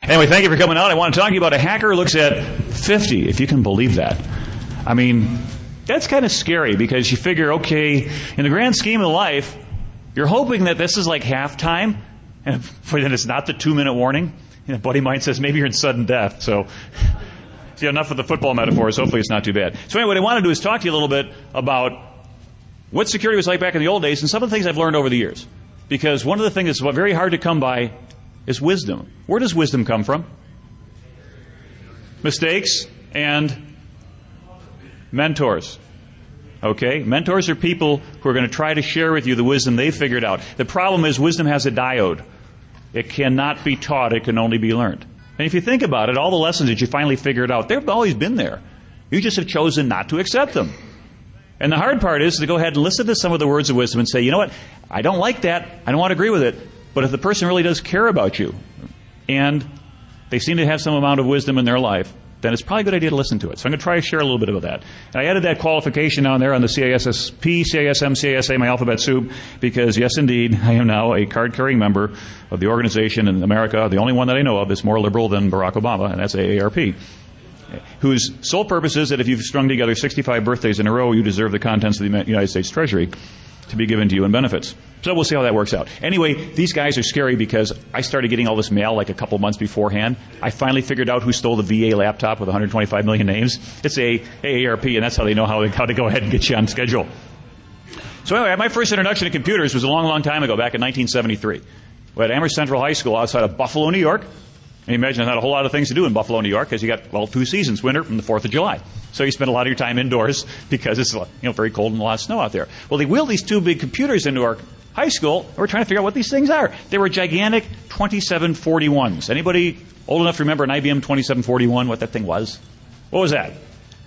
Anyway, thank you for coming out. I want to talk to you about a hacker who looks at 50, if you can believe that. I mean, that's kind of scary because you figure, okay, in the grand scheme of life, you're hoping that this is like halftime, and then it's not the 2-minute warning. A buddy of mine says, maybe you're in sudden death. So, see, enough of the football metaphors. Hopefully it's not too bad. So anyway, what I want to do is talk to you a little bit about what security was like back in the old days and some of the things I've learned over the years. Because one of the things that's very hard to come by is wisdom. Where does wisdom come from? Mistakes and mentors. Okay? Mentors are people who are going to try to share with you the wisdom they've figured out. The problem is wisdom has a diode. It cannot be taught. It can only be learned. And if you think about it, all the lessons that you finally figured out, they've always been there. You just have chosen not to accept them. And the hard part is to go ahead and listen to some of the words of wisdom and say, you know what, I don't like that. I don't want to agree with it. But if the person really does care about you, and they seem to have some amount of wisdom in their life, then it's probably a good idea to listen to it. So I'm going to try to share a little bit of that. And I added that qualification down there on the CISSP, CISM, CISA, my alphabet soup, because yes, indeed, I am now a card-carrying member of the organization in America. The only one that I know of is more liberal than Barack Obama, and that's AARP, whose sole purpose is that if you've strung together 65 birthdays in a row, you deserve the contents of the United States Treasury to be given to you in benefits. So we'll see how that works out. Anyway, these guys are scary because I started getting all this mail like a couple months beforehand. I finally figured out who stole the VA laptop with 125 million names. It's AARP, and that's how they know how to go ahead and get you on schedule. So anyway, my first introduction to computers was a long, long time ago, back in 1973. We had Amherst Central High School outside of Buffalo, New York. And you imagine there's not a whole lot of things to do in Buffalo, New York, because you got, well, 2 seasons, winter and the 4th of July. So you spend a lot of your time indoors because it's very cold and a lot of snow out there. Well, they wheeled these 2 big computers into our high school, and we're trying to figure out what these things are. They were gigantic 2741s. Anybody old enough to remember an IBM 2741, what that thing was? What was that?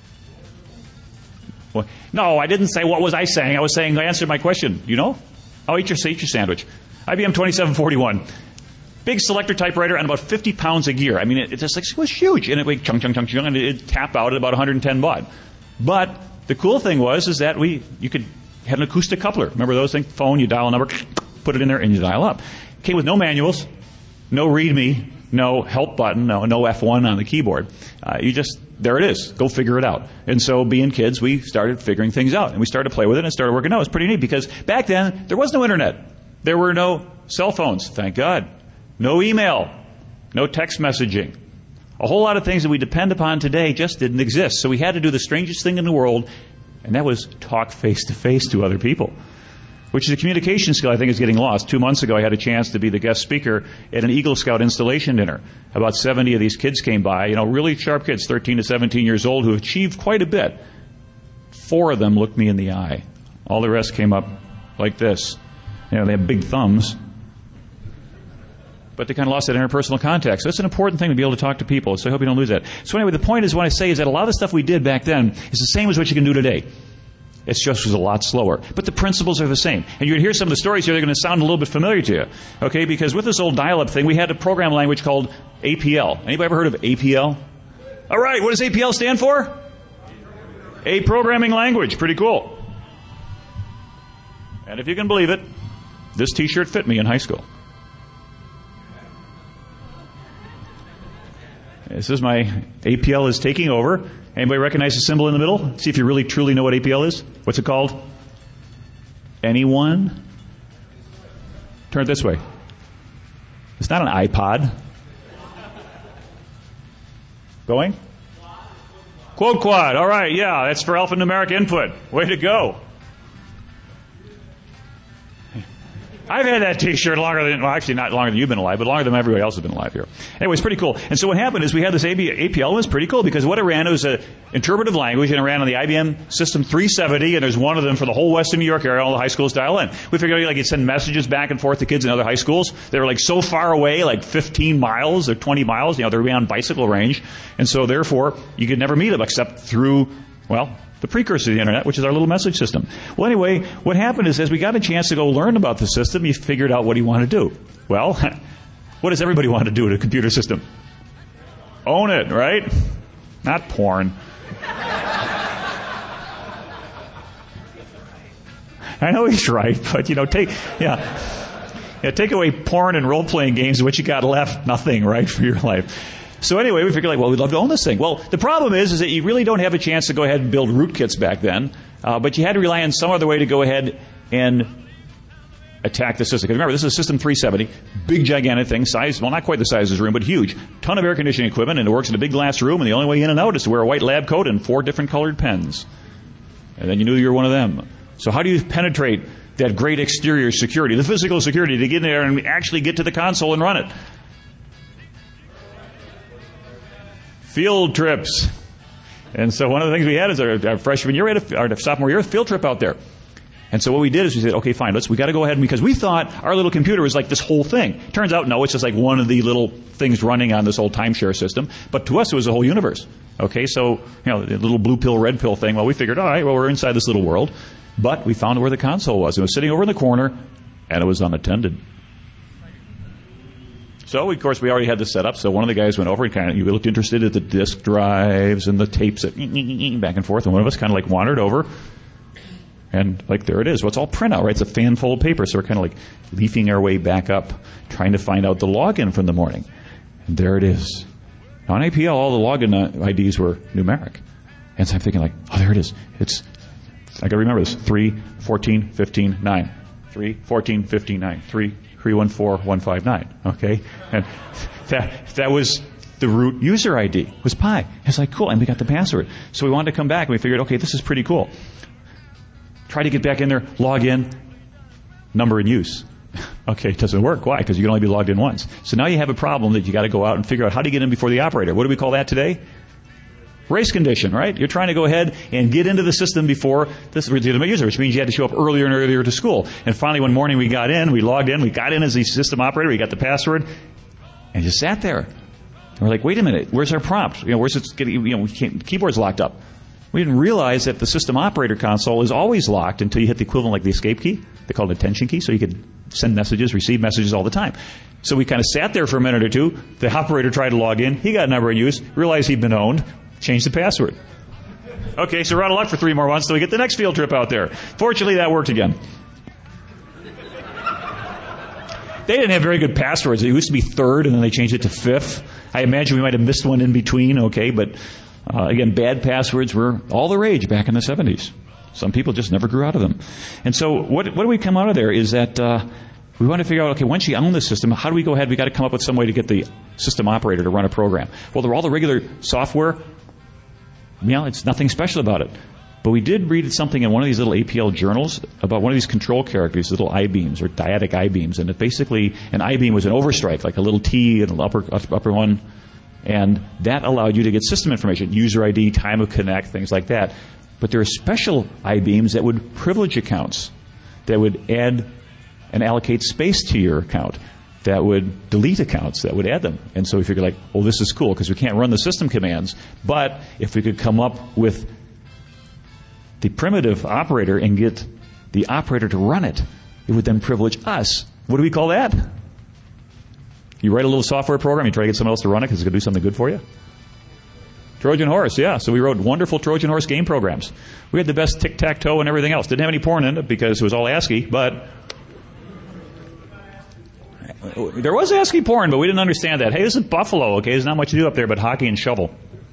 Well, no, I didn't say what was I saying. I was saying, answer my question. You know? Oh, eat your sandwich. IBM 2741. Big selector typewriter and about 50 pounds a gear. I mean, it was huge. And it went chung, chung, chung, chung, and it'd tap out at about 110 baud. But the cool thing was that you could have an acoustic coupler. Remember those things? Phone, you dial a number, put it in there, and you dial up. Came with no manuals, no README, no help button, no F1 on the keyboard. There it is. Go figure it out. And so, being kids, we started figuring things out. And we started to play with it and it started working out. It was pretty neat because back then, there was no internet. There were no cell phones, thank God. No email, no text messaging. A whole lot of things that we depend upon today just didn't exist. So we had to do the strangest thing in the world, and that was talk face-to-face to other people, which is a communication skill I think is getting lost. 2 months ago, I had a chance to be the guest speaker at an Eagle Scout installation dinner. About 70 of these kids came by, really sharp kids, 13 to 17 years old, who achieved quite a bit. 4 of them looked me in the eye. All the rest came up like this. They have big thumbs. But they kind of lost that interpersonal contact. So it's an important thing to be able to talk to people. So I hope you don't lose that. So anyway, the point is what I say is that a lot of the stuff we did back then is the same as what you can do today. It's just was a lot slower. But the principles are the same. And you're going to hear some of the stories here. They're going to sound a little bit familiar to you. Okay? Because with this old dial-up thing, we had a program language called APL. Anybody ever heard of APL? All right. What does APL stand for? A programming language. Pretty cool. And if you can believe it, this T-shirt fit me in high school. This is my APL is taking over. Anybody recognize the symbol in the middle? See if you really truly know what APL is. What's it called? Anyone? Turn it this way. It's not an iPod. Going? Quote quad. All right, yeah, that's for alphanumeric input. Way to go. I've had that T-shirt longer than, well, actually not longer than you've been alive, but longer than everybody else has been alive here. Anyway, it's pretty cool. And so what happened is we had this APL. It was pretty cool because what it ran was an interpretive language, and it ran on the IBM System 370, and there's one of them for the whole Western New York area, all the high schools dial in. We figured you'd send messages back and forth to kids in other high schools. They were so far away, 15 miles or 20 miles. They were beyond bicycle range. And so therefore, you could never meet them except through, the precursor to the internet, which is our little message system. Well, anyway, what happened is as we got a chance to go learn about the system, you figured out what you want to do. Well, what does everybody want to do to a computer system? Own it, right? Not porn. I know he's right, but Yeah, take away porn and role-playing games, what you got left? Nothing, right, for your life. So anyway, we figured, well, we'd love to own this thing. Well, the problem is that you really don't have a chance to go ahead and build rootkits back then, but you had to rely on some other way to go ahead and attack the system. Because remember, this is a System 370, big, gigantic thing, size, well, not quite the size of this room, but huge. Ton of air conditioning equipment, and it works in a big glass room, and the only way in and out is to wear a white lab coat and 4 different colored pens. And then you knew you were one of them. So how do you penetrate that great exterior security, the physical security, to get in there and actually get to the console and run it? Field trips. And so one of the things we had is our freshman year, our sophomore year, field trip out there. And so what we did is we said, okay, fine, we got to go ahead, because we thought our little computer was like this whole thing. Turns out, no, it's just like one of the little things running on this old timeshare system. But to us, it was a whole universe. Okay, so, the little blue pill, red pill thing, well, we figured, all right, well, we're inside this little world. But we found where the console was. It was sitting over in the corner, and it was unattended. So, of course, we already had this set up. So one of the guys went over and you looked interested at the disk drives and the tapes that back and forth. And one of us kind of like wandered over. And like, there it is. Well, it's all printout, right? It's a fan fold paper. So we're kind of like leafing our way back up, trying to find out the login from the morning. And there it is. Now, on APL, all the login IDs were numeric. And so I'm thinking like, oh, there it is. I got to remember this. 3, 14, 15, 9. 3, 14, 15, 9. 3, 314 159. Okay? And that was the root user ID, was pi. It's like, cool, and we got the password. So we wanted to come back, and we figured, okay, this is pretty cool. Try to get back in there, log in, number in use. Okay, it doesn't work. Why? Because you can only be logged in once. So now you have a problem that you got to go out and figure out how to get in before the operator. What do we call that today? Race condition, right? You're trying to go ahead and get into the system before this legitimate user, which means you had to show up earlier and earlier to school. And finally, one morning we got in, we logged in, we got in as the system operator, we got the password, and just sat there. And we're like, wait a minute, where's our prompt? Where's it getting? We can't. Keyboard's locked up. We didn't realize that the system operator console is always locked until you hit the equivalent like the escape key. They call it attention key, so you could send messages, receive messages all the time. So we kind of sat there for a minute or two. The operator tried to log in. He got a number in use, realized he'd been owned, changed the password. Okay, so we're out of luck for 3 more months till we get the next field trip out there. Fortunately, that worked again. They didn't have very good passwords. It used to be 3rd, and then they changed it to 5th. I imagine we might have missed one in between, okay, but again, bad passwords were all the rage back in the 70s. Some people just never grew out of them. And so what do we come out of there is that we want to figure out, okay, once you own the system, how do we go ahead? We've got to come up with some way to get the system operator to run a program. Well, they're all the regular software. It's nothing special about it. But we did read something in one of these little APL journals about one of these control characters, little I-beams or dyadic I-beams. And it basically, an I-beam was an overstrike, like a little T and an upper one. And that allowed you to get system information, user ID, time of connect, things like that. But there are special I-beams that would privilege accounts, that would add and allocate space to your account, that would delete accounts, that would add them. And so we figured like, oh, this is cool because we can't run the system commands. But if we could come up with the primitive operator and get the operator to run it, it would then privilege us. What do we call that? You write a little software program, you try to get someone else to run it because it's going to do something good for you? Trojan horse, yeah. So we wrote wonderful Trojan horse game programs. We had the best tic-tac-toe and everything else. Didn't have any porn in it because it was all ASCII, but there was ASCII porn, but we didn't understand that. Hey, this is Buffalo, okay? There's not much to do up there but hockey and shovel.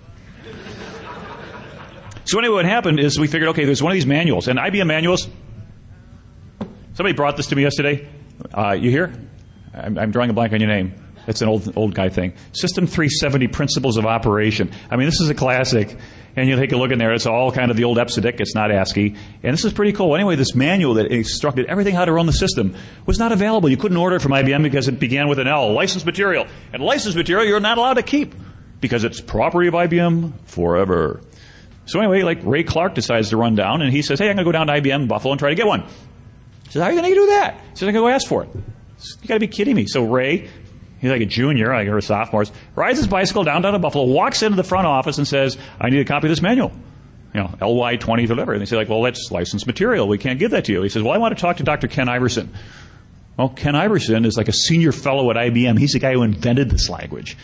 So anyway, what happened is we figured, okay, there's one of these manuals, and IBM manuals. Somebody brought this to me yesterday. You here? I'm drawing a blank on your name. It's an old guy thing. System 370 Principles of Operation. I mean, this is a classic. And you take a look in there. It's all kind of the old EBCDIC. It's not ASCII. And this is pretty cool. Anyway, this manual that instructed everything how to run the system was not available. You couldn't order it from IBM because it began with an L, licensed material. And licensed material you're not allowed to keep because it's property of IBM forever. So anyway, like Ray Clark decides to run down, and he says, hey, I'm going to go down to IBM Buffalo and try to get one. He says, how are you going to do that? He says, I'm going to go ask for it. You got to be kidding me. So Ray, he's like a junior, like or a sophomore, rides his bicycle down to Buffalo, walks into the front office and says, I need a copy of this manual. LY20 whatever. And they say, like, well, that's licensed material. We can't give that to you. He says, well, I want to talk to Dr. Ken Iverson. Well, Ken Iverson is like a senior fellow at IBM. He's the guy who invented this language.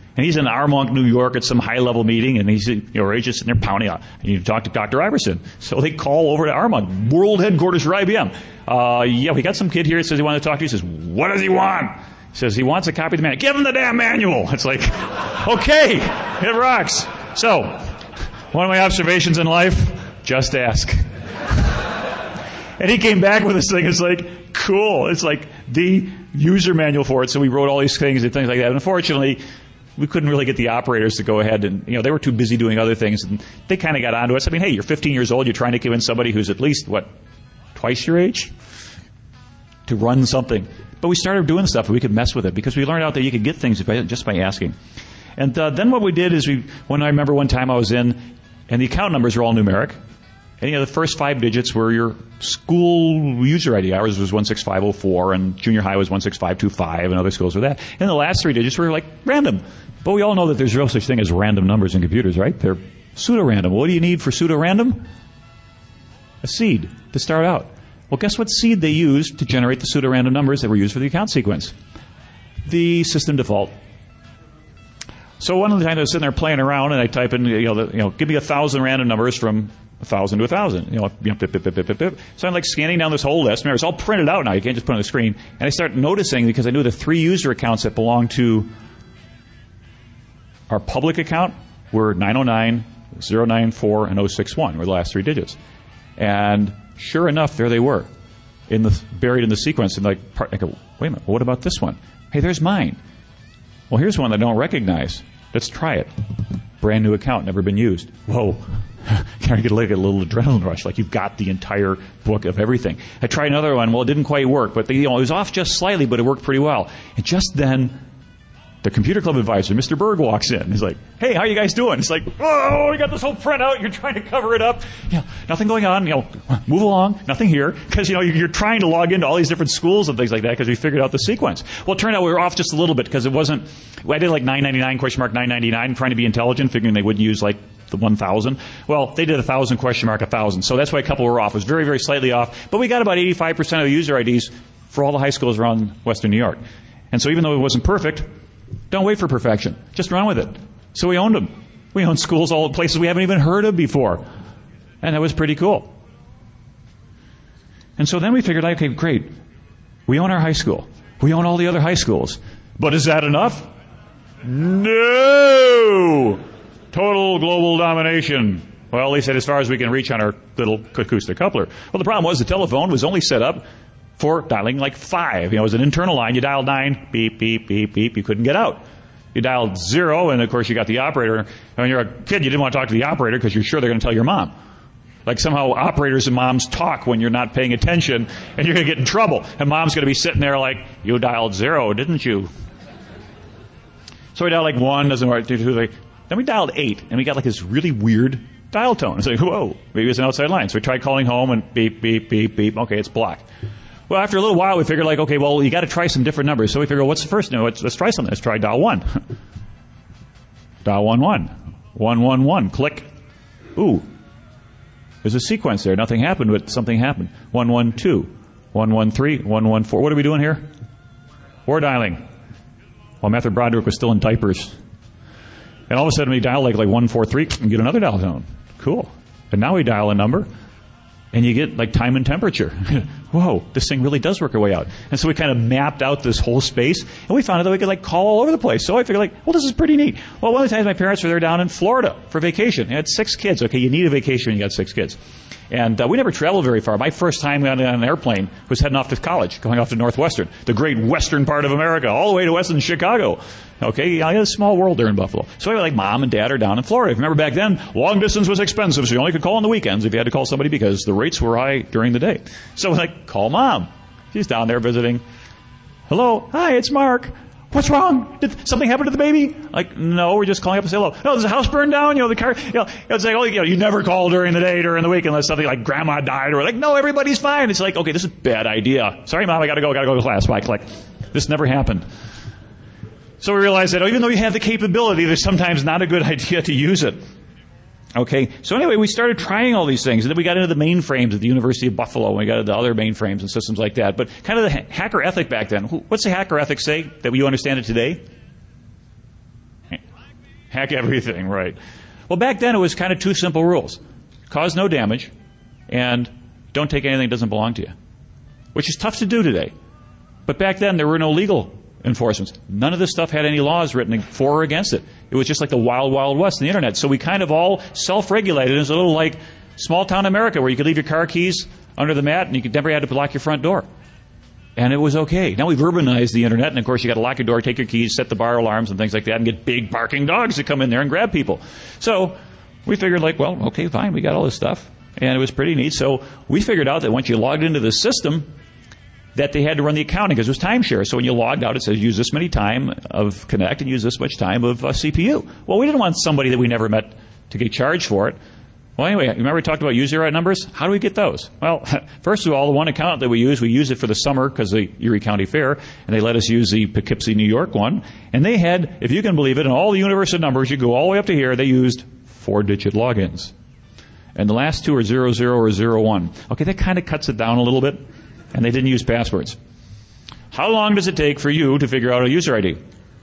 And he's in Armonk, New York at some high-level meeting, and he's just sitting there pounding out. And you talk to Dr. Iverson. So they call over to Armonk, world headquarters for IBM. Yeah, we got some kid here that says he wants to talk to you. He says, what does he want? He says he wants a copy of the manual. Give him the damn manual. It's like, okay, it rocks. So, one of my observations in life, just ask. And he came back with this thing. It's like, cool. It's like the user manual for it. So we wrote all these things and things like that. And unfortunately, we couldn't really get the operators to go ahead and, they were too busy doing other things. And they kind of got onto us. I mean, hey, you're 15 years old. You're trying to convince somebody who's at least, twice your age to run something. But we started doing stuff and we could mess with it because we learned out that you could get things just by asking. And then what we did is I remember one time I was in, and the account numbers were all numeric. And the first 5 digits were your school user ID. Ours was 16504, and junior high was 16525, and other schools were that. And the last 3 digits were random. But we all know that there's no such thing as random numbers in computers, right? They're pseudo-random. What do you need for pseudo-random? A seed to start out. Well, guess what seed they used to generate the pseudo-random numbers that were used for the account sequence? The system default. So one of the times I was sitting there playing around, and I type in, give me 1,000 random numbers from 1,000 to 1,000. So I'm scanning down this whole list. Remember, it's all printed out now. You can't just put it on the screen. And I start noticing, because I knew the 3 user accounts that belong to our public account were 909, 094, and 061 were the last 3 digits. And sure enough, there they were, buried in the sequence. And I go, wait a minute, what about this one? Hey, there's mine. Well, here's one that I don't recognize. Let's try it. Brand new account, never been used. Whoa. Can I get a little adrenaline rush? You've got the entire book of everything. I tried another one. Well, it didn't quite work, but it was off just slightly, but it worked pretty well. And just then, the computer club advisor, Mr. Berg, walks in. He's like, hey, how you guys doing? It's like, oh, we got this whole printout. You're trying to cover it up. Nothing going on. Move along. Nothing here. Because, you're trying to log into all these different schools and things like that because we figured out the sequence. Well, it turned out we were off just a little bit because it wasn't, I did 999, question mark 999, trying to be intelligent, figuring they wouldn't use the 1,000. Well, they did 1,000, question mark 1,000. So that's why a couple were off. It was very, very slightly off. But we got about 85% of the user IDs for all the high schools around Western New York. And so even though it wasn't perfect, don't wait for perfection. Just run with it. So we owned them. We owned schools all places we haven't even heard of before. And that was pretty cool. And so then we figured, okay, great. We own our high school. We own all the other high schools. But is that enough? No! Total global domination. Well, at least as far as we can reach on our little acoustic coupler. Well, the problem was the telephone was only set up for dialing 5. It was an internal line. You dialed 9, beep, beep, beep, beep. You couldn't get out. You dialed 0, and of course you got the operator. And when you're a kid, you didn't want to talk to the operator because you're sure they're going to tell your mom. Somehow operators and moms talk when you're not paying attention, and you're going to get in trouble. And mom's going to be sitting there you dialed 0, didn't you? So we dialed 1, doesn't work. 2, 3. Then we dialed 8, and we got this really weird dial tone. It's whoa, maybe it's an outside line. So we tried calling home, and beep, beep, beep, beep. Okay, it's blocked. Well, after a little while, we figured okay, well, you got to try some different numbers. So we figured, what's the first? Let's try something. Let's try dial 1. Dial 11. 111. Click. Ooh. There's a sequence there. Nothing happened, but something happened. 112. 113. 114. What are we doing here? We're dialing. While Matthew Broderick was still in diapers. And all of a sudden, we dial 143 and get another dial tone. Cool. And now we dial a number. And you get time and temperature. Whoa, this thing really does work our way out. And so we kind of mapped out this whole space, and we found out that we could call all over the place. So I figured well, this is pretty neat. Well, one of the times my parents were there down in Florida for vacation. They had 6 kids. Okay, you need a vacation when you got 6 kids. And we never traveled very far. My first time on an airplane was heading off to college, going off to Northwestern, the great western part of America, all the way to western Chicago. Okay, I had a small world there in Buffalo. So Mom and Dad are down in Florida. Remember back then, long distance was expensive, so you only could call on the weekends if you had to call somebody because the rates were high during the day. So call Mom. She's down there visiting. Hello, hi, it's Mark. What's wrong? Did something happen to the baby? No, we're just calling up to say hello. No, there's a house burned down, the car, it's you never call during the day, during the week unless something grandma died or no, everybody's fine. It's okay, this is a bad idea. Sorry, Mom, I gotta go to class. Bye. This never happened. So we realized that even though you have the capability, there's sometimes not a good idea to use it. Okay, so anyway, we started trying all these things, and then we got into the mainframes at the University of Buffalo, and we got into other mainframes and systems like that. But kind of the hacker ethic back then, what's the hacker ethic say that you understand it today? Hack everything, right. Well, back then it was kind of two simple rules. Cause no damage, and don't take anything that doesn't belong to you. Which is tough to do today. But back then there were no legal enforcements. None of this stuff had any laws written for or against it. It was just like the wild, wild west in the internet. So we kind of all self-regulated. It was a little like small-town America where you could leave your car keys under the mat and you never had to lock your front door. And it was okay. Now we've urbanized the internet, and of course you got to lock your door, take your keys, set the bar alarms and things like that, and get big barking dogs to come in there and grab people. So we figured like, well, okay, fine, we got all this stuff. And it was pretty neat. So we figured out that once you logged into the system, that they had to run the accounting because it was timeshare. So when you logged out, it says use this many time of Connect and use this much time of CPU. Well, we didn't want somebody that we never met to get charged for it. Well, anyway, remember we talked about user right numbers? How do we get those? Well, first of all, the one account that we use it for the summer because the Erie County Fair, and they let us use the Poughkeepsie, New York one. And they had, if you can believe it, in all the universe of numbers, you go all the way up to here, they used 4-digit logins. And the last two are 00 or 01. Okay, that kind of cuts it down a little bit. And they didn't use passwords. How long does it take for you to figure out a user ID?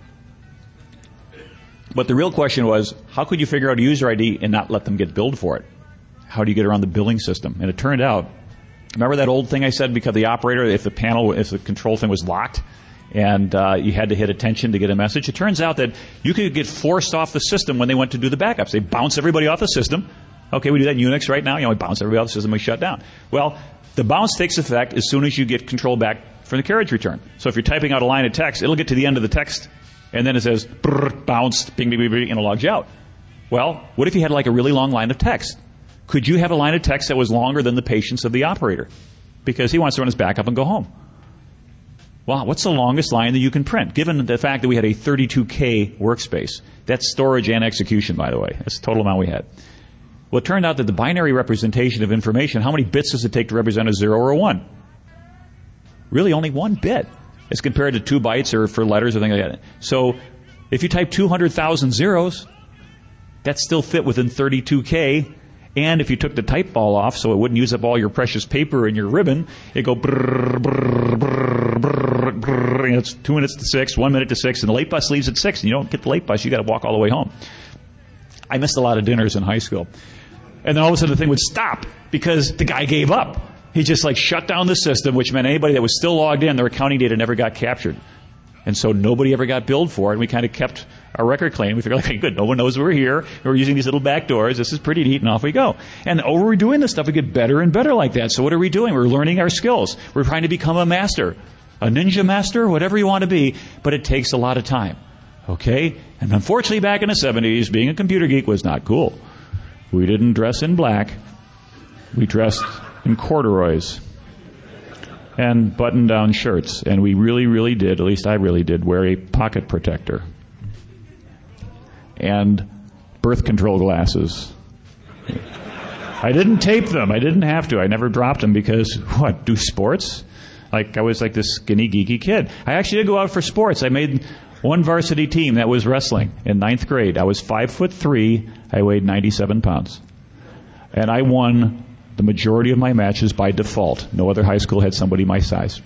But the real question was, how could you figure out a user ID and not let them get billed for it? How do you get around the billing system? And it turned out, remember that old thing I said, because the operator, if the control thing was locked, and you had to hit attention to get a message? It turns out that you could get forced off the system when they went to do the backups. They bounce everybody off the system. Okay, we do that in Unix right now. We bounce everybody off the system, we shut down. Well, the bounce takes effect as soon as you get control back from the carriage return. So if you're typing out a line of text, it'll get to the end of the text, and then it says, bounced, bing, bing, bing, bing, and it logs you out. Well, what if you had like a really long line of text? Could you have a line of text that was longer than the patience of the operator? Because he wants to run his backup and go home. Well, what's the longest line that you can print? Given the fact that we had a 32K workspace. That's storage and execution, by the way. That's the total amount we had. Well, it turned out that the binary representation of information, how many bits does it take to represent a 0 or a 1? Really only 1 bit as compared to 2 bytes or for letters or things like that. So if you type 200,000 zeros, that still fit within 32K. And if you took the type ball off so it wouldn't use up all your precious paper and your ribbon, it'd go brrr, brrr, brrr, brrr, brrr, and it's 2 minutes to 6, 1 minute to 6, and the late bus leaves at 6, and you don't get the late bus, you got to walk all the way home. I missed a lot of dinners in high school. And then all of a sudden the thing would stop because the guy gave up. He just like shut down the system, which meant anybody that was still logged in, their accounting data never got captured. And so nobody ever got billed for it, and we kind of kept our record clean. We figured, like, hey, good, no one knows we're here. We're using these little back doors. This is pretty neat, and off we go. And over we're doing this stuff, we get better and better like that. So what are we doing? We're learning our skills. We're trying to become a master, a ninja master, whatever you want to be, but it takes a lot of time. Okay? And unfortunately, back in the 70s, being a computer geek was not cool. We didn't dress in black. We dressed in corduroys and button-down shirts. And we really, really did, at least I really did, wear a pocket protector and birth control glasses. I didn't tape them. I didn't have to. I never dropped them because, what, do sports? Like, I was like this skinny, geeky kid. I actually did go out for sports. I made one varsity team that was wrestling in 9th grade. I was 5'3". I weighed 97 pounds. And I won the majority of my matches by default. No other high school had somebody my size.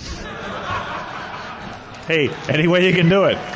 Hey, any way you can do it.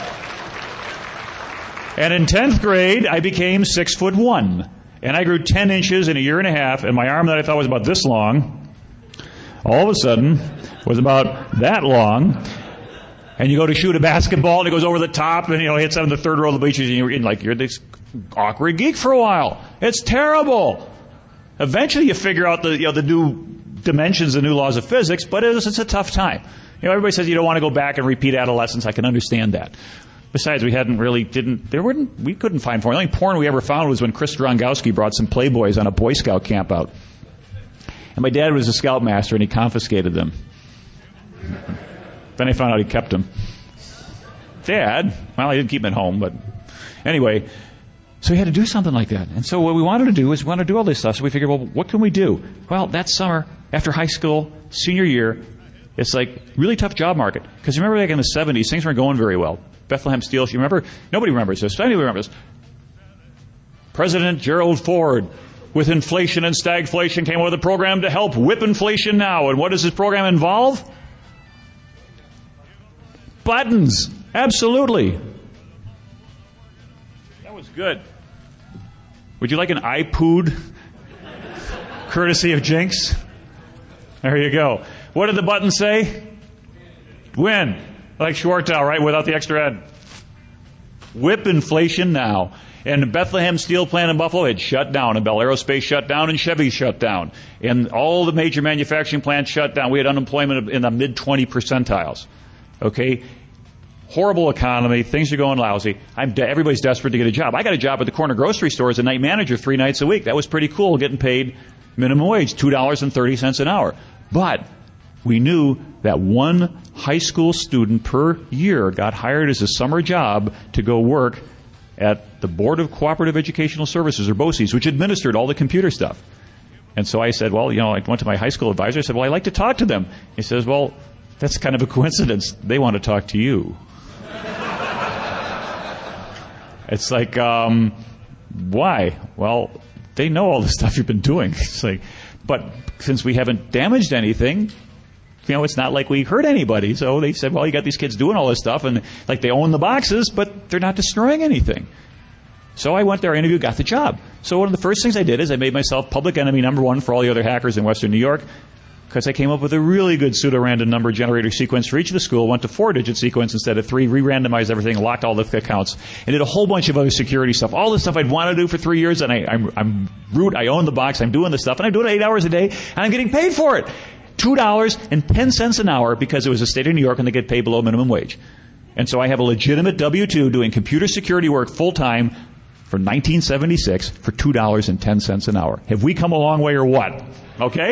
And in 10th grade, I became 6'1". And I grew 10 inches in a year and a half, and my arm that I thought was about this long, all of a sudden, was about that long. And you go to shoot a basketball, and it goes over the top, and hits on the third row of the bleachers, and you're this awkward geek for a while. It's terrible. Eventually, you figure out the new dimensions, the new laws of physics, but it's a tough time. Everybody says you don't want to go back and repeat adolescence. I can understand that. Besides, we couldn't find porn. The only porn we ever found was when Chris Strongowski brought some Playboys on a Boy Scout camp out. And my dad was a scoutmaster, and he confiscated them. Then I found out he kept them. Dad? Well, I didn't keep them at home, but anyway. So we had to do something like that. And so what we wanted to do is we wanted to do all this stuff. So we figured, well, what can we do? Well, that summer, after high school, senior year, it's like really tough job market. Because remember back in the 70s, things weren't going very well. Bethlehem Steel, you remember? Nobody remembers this. Anybody remembers this? President Gerald Ford, with inflation and stagflation, came up with a program to help whip inflation now. And what does this program involve? Buttons. Absolutely. That was good. Would you like an iPood? Courtesy of Jinx? There you go. What did the button say? Win. Like Schwartau, right? Without the extra N. Whip inflation now. And the Bethlehem steel plant in Buffalo had shut down, and Bell Aerospace shut down, and Chevy shut down. And all the major manufacturing plants shut down. We had unemployment in the mid-20 percentiles. Okay? Horrible economy. Things are going lousy. Everybody's desperate to get a job. I got a job at the corner grocery store as a night manager 3 nights a week. That was pretty cool, getting paid minimum wage, $2.30 an hour. But we knew that one high school student per year got hired as a summer job to go work at the Board of Cooperative Educational Services, or BOCES, which administered all the computer stuff. And so I said, well, I went to my high school advisor. I said, well, I'd like to talk to them. He says, well, that's kind of a coincidence. They want to talk to you. It's like, why? Well, they know all the stuff you've been doing. It's like, but since we haven't damaged anything, it's not like we hurt anybody. So they said, well, you got these kids doing all this stuff, and like they own the boxes, but they're not destroying anything. So I went there, interviewed, got the job. So one of the first things I did is I made myself public enemy number 1 for all the other hackers in Western New York, because I came up with a really good pseudo-random number generator sequence for each of the school, went to 4-digit sequence instead of 3, re-randomized everything, locked all the accounts, and did a whole bunch of other security stuff. All the stuff I'd want to do for 3 years, and I'm root, I own the box, I'm doing the stuff, and I do it 8 hours a day, and I'm getting paid for it. $2.10 an hour, because it was a state of New York and they get paid below minimum wage. And so I have a legitimate W-2 doing computer security work full-time for 1976 for $2.10 an hour. Have we come a long way or what? Okay?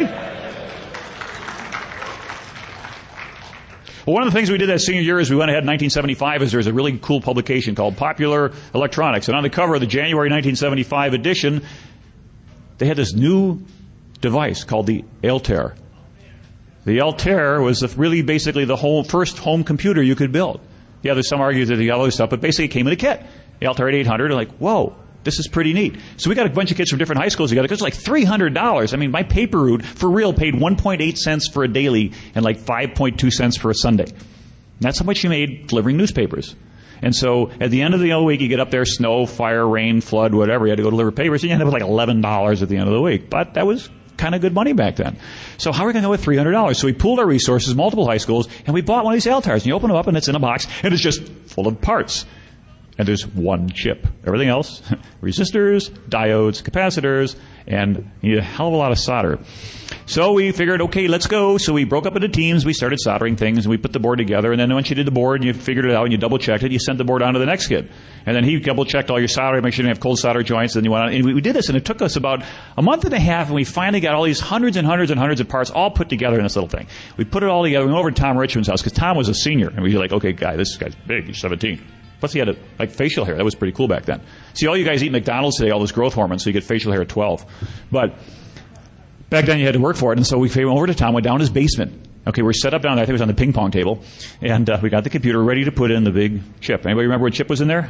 Well, one of the things we did that senior year is we went ahead in 1975 is there's a really cool publication called Popular Electronics. And on the cover of the January 1975 edition, they had this new device called the Altair. The Altair was really basically the first home computer you could build. Yeah, there's some arguments that the other stuff, but basically it came in a kit. The Altair 800, and like, whoa, this is pretty neat. So we got a bunch of kids from different high schools together, because it's like $300. I mean, my paper route, for real, paid 1.8 cents for a daily and like 5.2 cents for a Sunday. And that's how much you made delivering newspapers. And so at the end of the week, you get up there, snow, fire, rain, flood, whatever. You had to go deliver papers, and you end up with like $11 at the end of the week. But that was kind of good money back then. So how are we going to go with $300? So we pooled our resources, multiple high schools, and we bought one of these Altairs. And you open them up, and it's in a box, and it's just full of parts. And there's one chip. Everything else, resistors, diodes, capacitors, and you need a hell of a lot of solder. So we figured, okay, let's go. So we broke up into teams. We started soldering things, and we put the board together. And then once you did the board, and you figured it out, and you double-checked it, you sent the board on to the next kid. And then he double-checked all your solder, make sure you didn't have cold solder joints. And you went on. And we did this, and it took us about a month and a half, and we finally got all these hundreds and hundreds and hundreds of parts all put together in this little thing. We put it all together. We went over to Tom Richmond's house, because Tom was a senior. And we were like, okay, this guy's big. He's 17. Plus he had facial hair. That was pretty cool back then. See, all you guys eat McDonald's today, all those growth hormones, so you get facial hair at 12. But back then you had to work for it, and so we came over to Tom, went down his basement. Okay, we're set up down there. I think it was on the ping pong table. And we got the computer ready to put in the big chip. Anybody remember what chip was in there?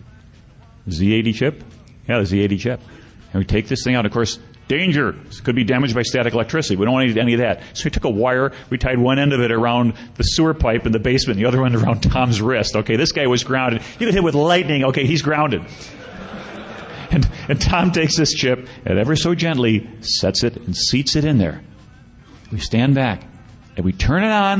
Z80 chip? Yeah, the Z80 chip. And we take this thing out. Of course, danger. It could be damaged by static electricity. We don't want any of that. So we took a wire. We tied one end of it around the sewer pipe in the basement, the other end around Tom's wrist. Okay, this guy was grounded. You get hit with lightning. Okay, he's grounded. And Tom takes this chip and ever so gently sets it and seats it in there. We stand back and we turn it on,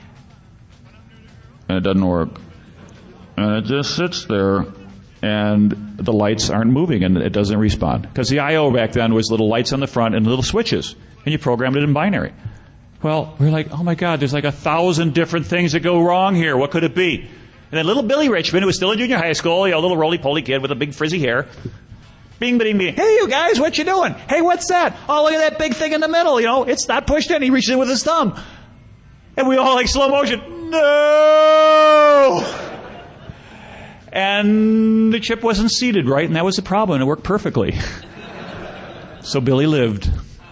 and it doesn't work. And it just sits there, and the lights aren't moving, and it doesn't respond. Because the I.O. back then was little lights on the front and little switches, and you programmed it in binary. Well, we're like, oh my God, there's like 1,000 different things that go wrong here. What could it be? And then little Billy Richmond, who was still in junior high school, a little roly-poly kid with a big frizzy hair, bing, bing, bing. Hey, you guys, what you doing? Hey, what's that? Oh, look at that big thing in the middle. It's not pushed in. He reaches in with his thumb. And we all like slow motion. No! And the chip wasn't seated right, and that was the problem. It worked perfectly. So Billy lived.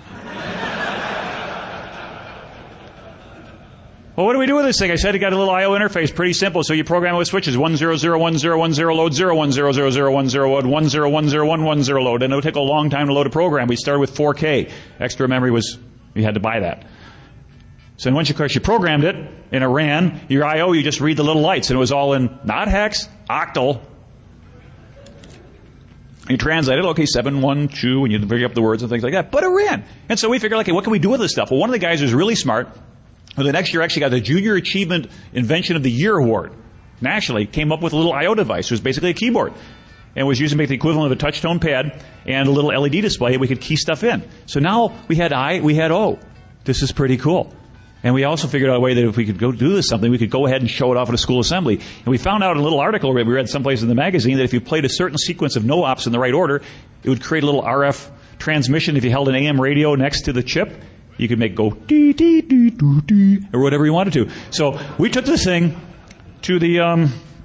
Well, what do we do with this thing? I said it got a little I.O. interface, pretty simple. So you program it with switches: 1001010 load, 010010 load, 10101110 load, and it would take a long time to load a program. We started with 4K. Extra memory you had to buy that. So once you programmed it and it ran, your I.O. you just read the little lights, and it was all in not hex, octal. You translate it, okay, 712, and you bring up the words and things like that. But it ran. And so we figured, okay, what can we do with this stuff? Well, one of the guys who was really smart, who the next year actually got the Junior Achievement Invention of the Year Award, nationally, came up with a little I.O. device. It was basically a keyboard. And was using the equivalent of a touch-tone pad and a little LED display. We could key stuff in. So now we had I, we had O. This is pretty cool. And we also figured out a way that if we could go do this something, we could go ahead and show it off at a school assembly. And we found out in a little article we read someplace in the magazine that if you played a certain sequence of no-ops in the right order, it would create a little RF transmission. If you held an AM radio next to the chip, you could make it go dee dee dee doo dee or whatever you wanted to. So we took this thing to the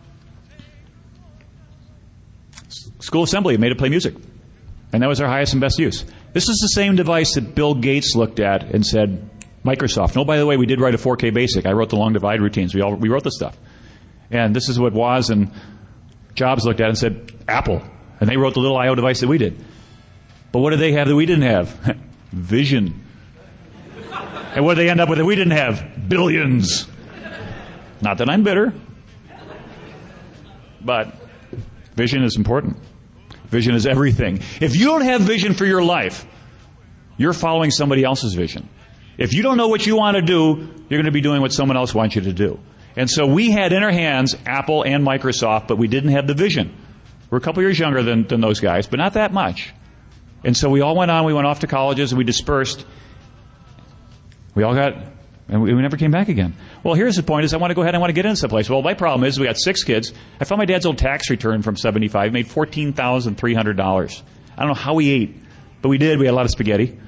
school assembly and made it play music. And that was our highest and best use. This is the same device that Bill Gates looked at and said, Microsoft. No, by the way, we did write a 4K BASIC. I wrote the long divide routines. We wrote this stuff. And this is what Woz and Jobs looked at and said, Apple. And they wrote the little I.O. device that we did. But what did they have that we didn't have? Vision. And what did they end up with that we didn't have? Billions. Not that I'm bitter. But vision is important. Vision is everything. If you don't have vision for your life, you're following somebody else's vision. If you don't know what you want to do, you're going to be doing what someone else wants you to do. And so we had in our hands Apple and Microsoft, but we didn't have the vision. We're a couple years younger than those guys, but not that much. And so we all went on, we went off to colleges, and we dispersed. We all got, and we never came back again. Well, here's the point, is I want to go ahead and I want to get into someplace. Well, my problem is we got 6 kids. I found my dad's old tax return from 75, made $14,300. I don't know how we ate, but we did. We had a lot of spaghetti.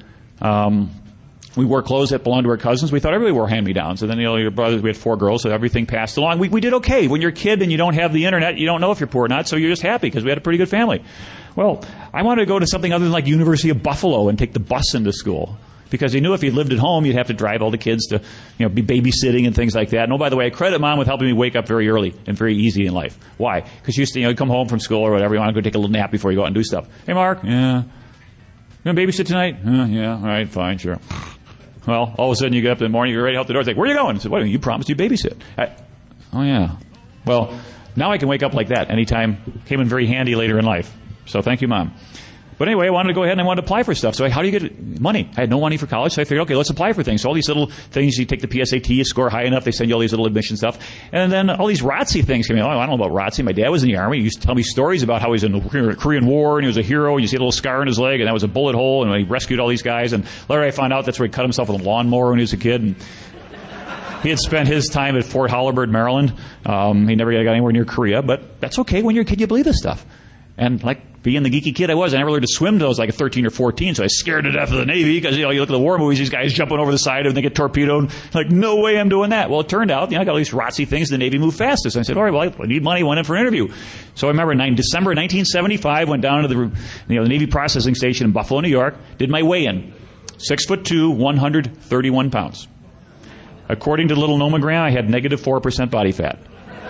We wore clothes that belonged to our cousins. We thought everybody wore hand-me-downs. And then, your brothers, we had 4 girls, so everything passed along. We did okay. When you're a kid and you don't have the internet, you don't know if you're poor or not, so you're just happy because we had a pretty good family. Well, I wanted to go to something other than like University of Buffalo and take the bus into school. Because he knew if he lived at home, you'd have to drive all the kids to, be babysitting and things like that. And oh, by the way, I credit Mom with helping me wake up very early and very easy in life. Why? Because you used to, come home from school or whatever, you want to go take a little nap before you go out and do stuff. Hey, Mark, yeah. You want to babysit tonight? Yeah, all right, fine, sure. Well, all of a sudden you get up in the morning, you're ready to out the door. It's like, where are you going? I said, wait a minute, you promised you'd babysit. Oh, yeah. Well, now I can wake up like that anytime. Came in very handy later in life. So thank you, Mom. But anyway, I wanted to go ahead and I wanted to apply for stuff. So how do you get money? I had no money for college, so I figured, okay, let's apply for things. So all these little things, you take the PSAT, you score high enough, they send you all these little admission stuff. And then all these ROTC things came in. Oh, I don't know about ROTC. My dad was in the Army. He used to tell me stories about how he was in the Korean War and he was a hero. And you see a little scar in his leg and that was a bullet hole and he rescued all these guys. And later I found out that's where he cut himself with a lawnmower when he was a kid. And he had spent his time at Fort Holabird, Maryland. He never got anywhere near Korea, but that's okay. When you're a kid, you believe this stuff. And like being the geeky kid I was, I never learned to swim until I was like 13 or 14, so I was scared to death of the Navy because, you look at the war movies, these guys jumping over the side and they get torpedoed. Like, no way I'm doing that. Well, it turned out, I got all these ROTC things, the Navy moved fastest. I said, all right, well, I need money, went in for an interview. So I remember December 1975, went down to the Navy processing station in Buffalo, New York, did my weigh-in. 6'2", 131 pounds. According to the little nomogram, I had negative 4% body fat.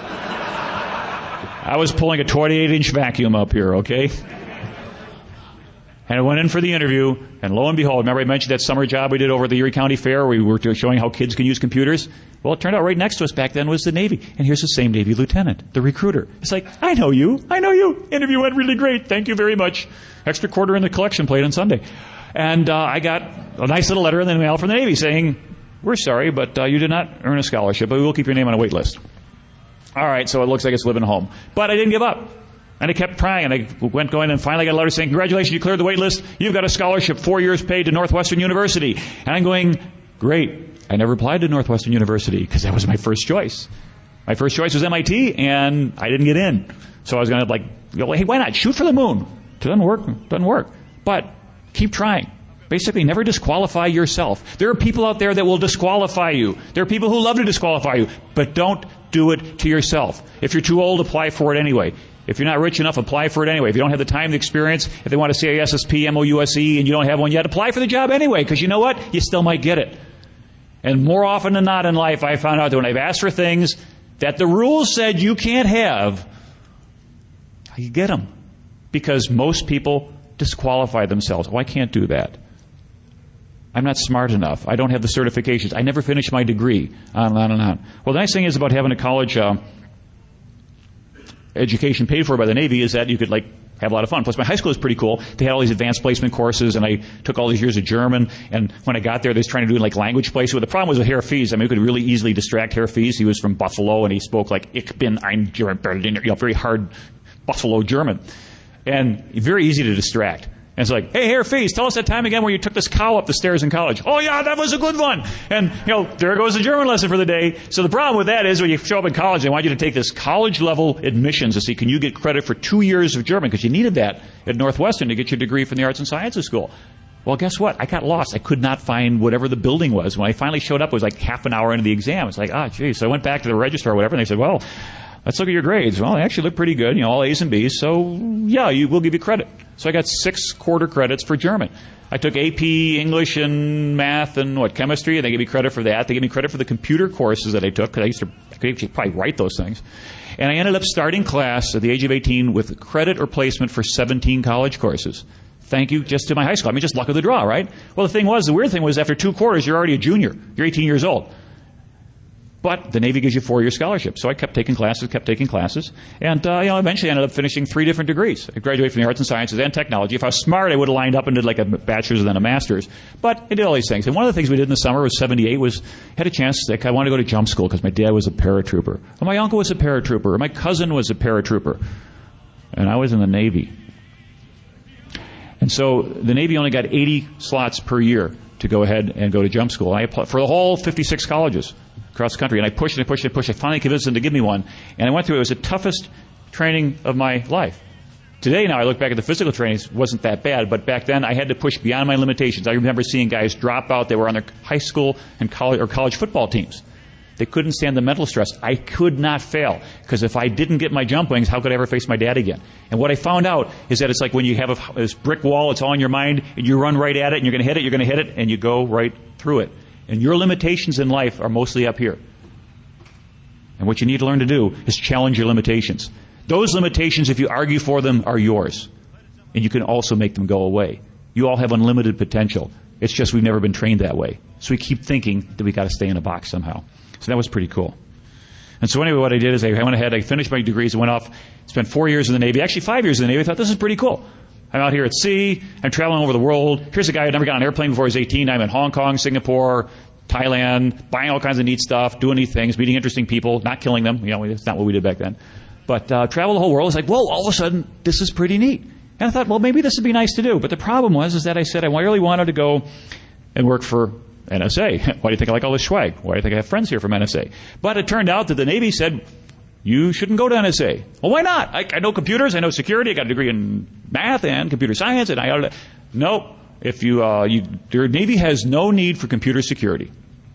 I was pulling a 28-inch vacuum up here, okay? And I went in for the interview, and lo and behold, remember I mentioned that summer job we did over at the Erie County Fair where we were showing how kids can use computers? Well, it turned out right next to us back then was the Navy. And here's the same Navy lieutenant, the recruiter. It's like, I know you. Interview went really great. Thank you very much. Extra quarter in the collection plate on Sunday. And I got a nice little letter in the mail from the Navy saying, we're sorry, but you did not earn a scholarship, but we will keep your name on a wait list. All right, so it looks like it's living home. But I didn't give up. And I kept trying, and I went going, and finally I got a letter saying, congratulations, you cleared the wait list. You've got a scholarship, 4 years paid to Northwestern University. And I'm going, great. I never applied to Northwestern University because that was my first choice. My first choice was MIT, and I didn't get in. So I was going to hey, why not? Shoot for the moon. It doesn't work. But keep trying. Basically, never disqualify yourself. There are people out there that will disqualify you. There are people who love to disqualify you. But don't do it to yourself. If you're too old, apply for it anyway. If you're not rich enough, apply for it anyway. If you don't have the time, the experience, if they want a CISSP, MOUSE, and you don't have one yet, apply for the job anyway. Because you know what? You still might get it. And more often than not in life, I found out that when I've asked for things that the rules said you can't have, I get them. Because most people disqualify themselves. Oh, I can't do that. I'm not smart enough. I don't have the certifications. I never finished my degree. On and on and on. Well, the nice thing is about having a college education paid for by the Navy is that you could have a lot of fun. Plus, my high school was pretty cool. They had all these advanced placement courses, and I took all these years of German. And when I got there, they was trying to do like language placement. The problem was with Herr Fies. I mean, we could really easily distract Herr Fies. He was from Buffalo, and he spoke like Ich bin ein German, very hard Buffalo German, and very easy to distract. And it's like, hey, Herr Fies, tell us that time again where you took this cow up the stairs in college. Oh, yeah, that was a good one. And, there goes the German lesson for the day. So the problem with that is when you show up in college, they want you to take this college-level admissions to see, can you get credit for 2 years of German? Because you needed that at Northwestern to get your degree from the Arts and Sciences School. Well, guess what? I got lost. I could not find whatever the building was. When I finally showed up, it was like half an hour into the exam. It's like, geez. So I went back to the registrar or whatever, and they said, well, let's look at your grades. Well, they actually look pretty good, all A's and B's. So, yeah, we'll give you credit. So I got 6 quarter credits for German. I took AP, English, and math, and chemistry, and they gave me credit for that. They gave me credit for the computer courses that I took, because I could actually probably write those things. And I ended up starting class at the age of 18 with credit or placement for 17 college courses. Thank you just to my high school. I mean, just luck of the draw, right? Well, the weird thing was after 2 quarters, you're already a junior. You're 18 years old. But the Navy gives you 4-year scholarship. So I kept taking classes. And, eventually I ended up finishing 3 different degrees. I graduated from the Arts and Sciences and Technology. If I was smart, I would have lined up and did like a bachelor's and then a master's. But I did all these things. And one of the things we did in the summer was 78 had a chance, I wanted to go to jump school because my dad was a paratrooper. Or my uncle was a paratrooper. Or my cousin was a paratrooper. And I was in the Navy. And so the Navy only got 80 slots per year to go ahead and go to jump school. I applied for the whole 56 colleges across the country, and I pushed. I finally convinced them to give me one, and I went through it. It was the toughest training of my life. Today, now, I look back at the physical training, it wasn't that bad, but back then I had to push beyond my limitations. I remember seeing guys drop out. They were on their high school and college football teams. They couldn't stand the mental stress. I could not fail, because if I didn't get my jump wings, how could I ever face my dad again? And what I found out is that it's like when you have this brick wall, it's all in your mind, and you run right at it, and you're going to hit it, and you go right through it. And your limitations in life are mostly up here. And what you need to learn to do is challenge your limitations. Those limitations, if you argue for them, are yours. And you can also make them go away. You all have unlimited potential. It's just we've never been trained that way. So we keep thinking that we've got to stay in a box somehow. So that was pretty cool. And so anyway, what I did is I went ahead, I finished my degrees, I went off, spent 4 years in the Navy, actually 5 years in the Navy. I thought, this is pretty cool. I'm out here at sea, I'm traveling over the world. Here's a guy who never got on an airplane before he was 18. I'm in Hong Kong, Singapore, Thailand, buying all kinds of neat stuff, doing neat things, meeting interesting people, not killing them. It's not what we did back then. But travel the whole world. It's like, whoa, all of a sudden, this is pretty neat. And I thought, well, maybe this would be nice to do. But the problem was that I said I really wanted to go and work for NSA. Why do you think I like all this swag? Why do you think I have friends here from NSA? But it turned out that the Navy said, you shouldn't go to NSA. Well, why not? I know computers, I know security, I got a degree in math and computer science, and no. If your Navy has no need for computer security.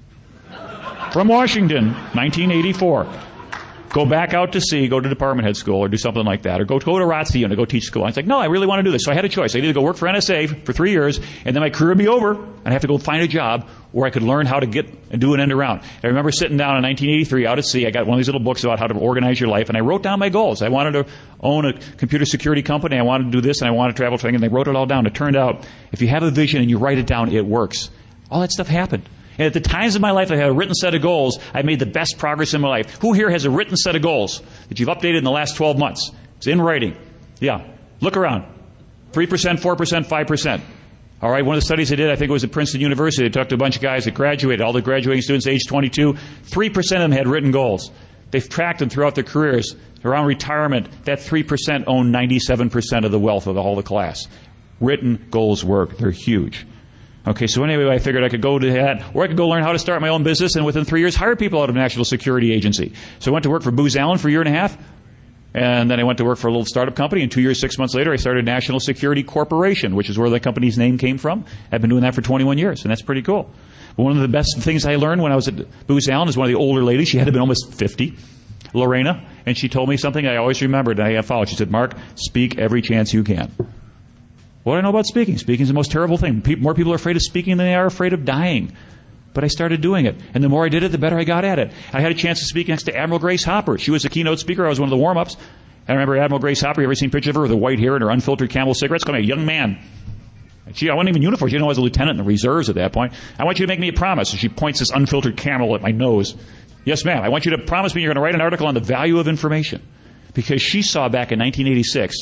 From Washington, 1984. Go back out to sea, go to department head school, or do something like that. Or go to ROTC and go teach school. I was like, no, I really want to do this. So I had a choice. I could either go work for NSA for 3 years, and then my career would be over, and I'd have to go find a job, or I could learn how to get and do an end around. I remember sitting down in 1983 out at sea. I got one of these little books about how to organize your life, and I wrote down my goals. I wanted to own a computer security company. I wanted to do this, and I wanted to travel training, and I wrote it all down. It turned out, if you have a vision and you write it down, it works. All that stuff happened. And at the times of my life I had a written set of goals, I made the best progress in my life. Who here has a written set of goals that you've updated in the last 12 months? It's in writing. Yeah. Look around. 3%, 4%, 5%. All right, one of the studies I did, I think it was at Princeton University, I talked to a bunch of guys that graduated, all the graduating students age 22. 3% of them had written goals. They've tracked them throughout their careers. Around retirement, that 3% own 97% of the wealth of all the class. Written goals work. They're huge. Okay, so anyway, I figured I could go to that, or I could go learn how to start my own business, and within 3 years hire people out of a national security agency. So I went to work for Booz Allen for a year and a half, and then I went to work for a little startup company, and 2 years, 6 months later, I started National Security Corporation, which is where the company's name came from. I've been doing that for 21 years, and that's pretty cool. But one of the best things I learned when I was at Booz Allen is one of the older ladies, she had to have been almost 50, Lorena, and she told me something I always remembered, and I have followed. She said, Mark, speak every chance you can. What do I know about speaking? Speaking is the most terrible thing. More people are afraid of speaking than they are afraid of dying. But I started doing it. And the more I did it, the better I got at it. I had a chance to speak next to Admiral Grace Hopper. She was the keynote speaker. I was one of the warm-ups. I remember Admiral Grace Hopper. You ever seen pictures of her with the white hair and her unfiltered Camel cigarettes? Called me a young man. I wasn't even in uniform. She didn't know I was a lieutenant in the reserves at that point. I want you to make me a promise. And she points this unfiltered Camel at my nose. Yes, ma'am. I want you to promise me you're going to write an article on the value of information. Because she saw back in 1986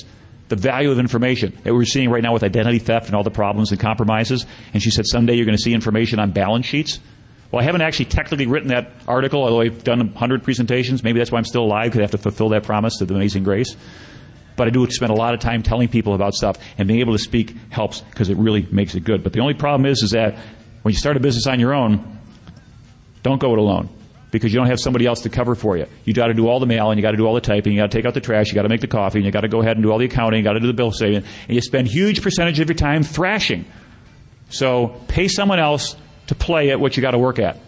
the value of information that we're seeing right now with identity theft and all the problems and compromises. And she said someday you're going to see information on balance sheets. Well, I haven't actually technically written that article, although I've done 100 presentations. Maybe that's why I'm still alive, because I have to fulfill that promise to the amazing grace. But I do spend a lot of time telling people about stuff, and being able to speak helps because it really makes it good. But the only problem is that when you start a business on your own, don't go it alone, because you don't have somebody else to cover for you. You got to do all the mail, and you got to do all the typing, you got to take out the trash, you got to make the coffee, and you got to go ahead and do all the accounting, you got to do the bill saving, and you spend huge percentage of your time thrashing. So pay someone else to play at what you got to work at.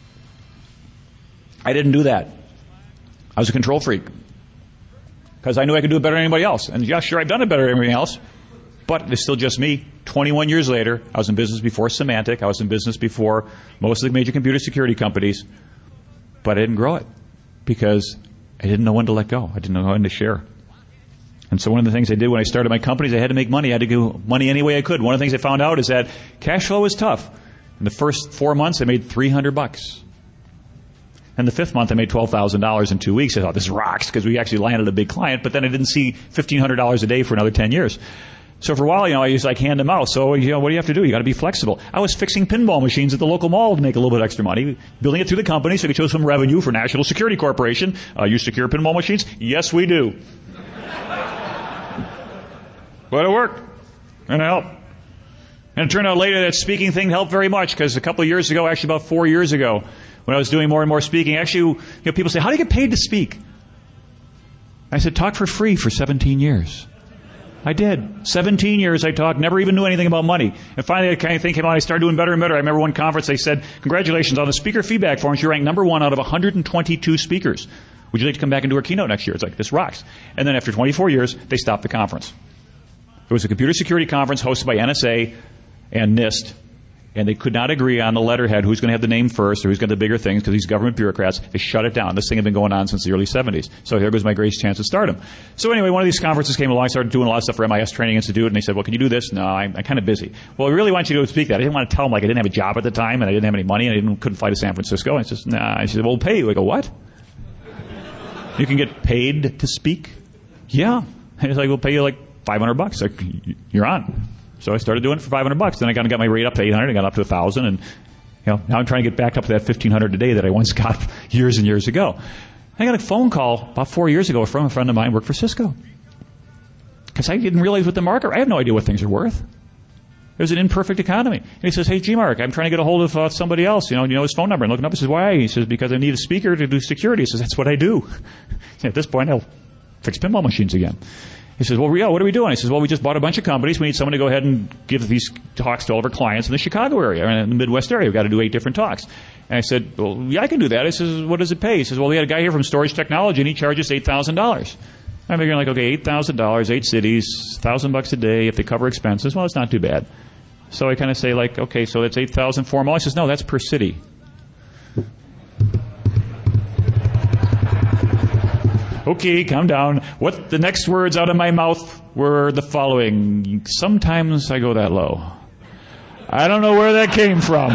I didn't do that. I was a control freak, because I knew I could do it better than anybody else. And yeah, sure, I've done it better than anybody else, but it's still just me. 21 years later, I was in business before Symantec, I was in business before most of the major computer security companies, but I didn't grow it because I didn't know when to let go. I didn't know when to share. And so one of the things I did when I started my companies, I had to make money. I had to do money any way I could. One of the things I found out is that cash flow is tough. In the first 4 months, I made $300. And the fifth month, I made $12,000 in 2 weeks. I thought, this rocks, because we actually landed a big client, but then I didn't see $1,500 a day for another 10 years. So for a while, I used like hand to mouth. So, what do you have to do? You got to be flexible. I was fixing pinball machines at the local mall to make a little bit extra money, building it through the company so we could show some revenue for National Security Corporation. You secure pinball machines? Yes, we do. But it worked. And it helped. And it turned out later that speaking thing helped very much, because a couple of years ago, actually about 4 years ago, when I was doing more and more speaking, actually, people say, how do you get paid to speak? I said, talk for free for 17 years. I did. 17 years I talked, never even knew anything about money. And finally, that kind of thing came out, I started doing better and better. I remember one conference, they said, congratulations, on the speaker feedback forums, you ranked number 1 out of 122 speakers. Would you like to come back and do our keynote next year? It's like, this rocks. And then after 24 years, they stopped the conference. It was a computer security conference hosted by NSA and NIST, and they could not agree on the letterhead, who's going to have the name first, or who's got the bigger things, because these government bureaucrats, they shut it down. This thing had been going on since the early 70s. So here goes my greatest chance at stardom. So anyway, one of these conferences came along, I started doing a lot of stuff for MIS Training Institute, and they said, well, can you do this? No, I'm kind of busy. Well, I really want you to speak that. I didn't want to tell them, like, I didn't have a job at the time, and I didn't have any money, and I couldn't fly to San Francisco. And I said, nah. I said, well, we'll pay you. I go, what? You can get paid to speak? Yeah. And it's like, we'll pay you like $500. Like, you're on. So I started doing it for $500. Then I got my rate up to $800. I got up to $1,000, and now I'm trying to get back up to that $1,500 a day that I once got years and years ago. I got a phone call about 4 years ago from a friend of mine who worked for Cisco, because I didn't realize what the market. I have no idea what things are worth. It was an imperfect economy. And he says, "Hey, G-Mark, I'm trying to get a hold of somebody else. You know his phone number." And looking up, he says, "Why?" He says, "Because I need a speaker to do security." He says, "That's what I do." At this point, I'll fix pinball machines again. He says, well, yeah, what are we doing? He says, well, we just bought a bunch of companies. We need someone to go ahead and give these talks to all of our clients in the Chicago area, and in the Midwest area. We've got to do 8 different talks. And I said, well, yeah, I can do that. He says, what does it pay? He says, well, we had a guy here from Storage Technology, and he charges $8,000. I'm figuring, like, okay, $8,000, 8 cities, $1,000 a day. If they cover expenses, well, it's not too bad. So I kind of say, like, okay, so that's $8,000 for them all. He says, no, that's per city. Okay, calm down. What the next words out of my mouth were the following. Sometimes I go that low. I don't know where that came from.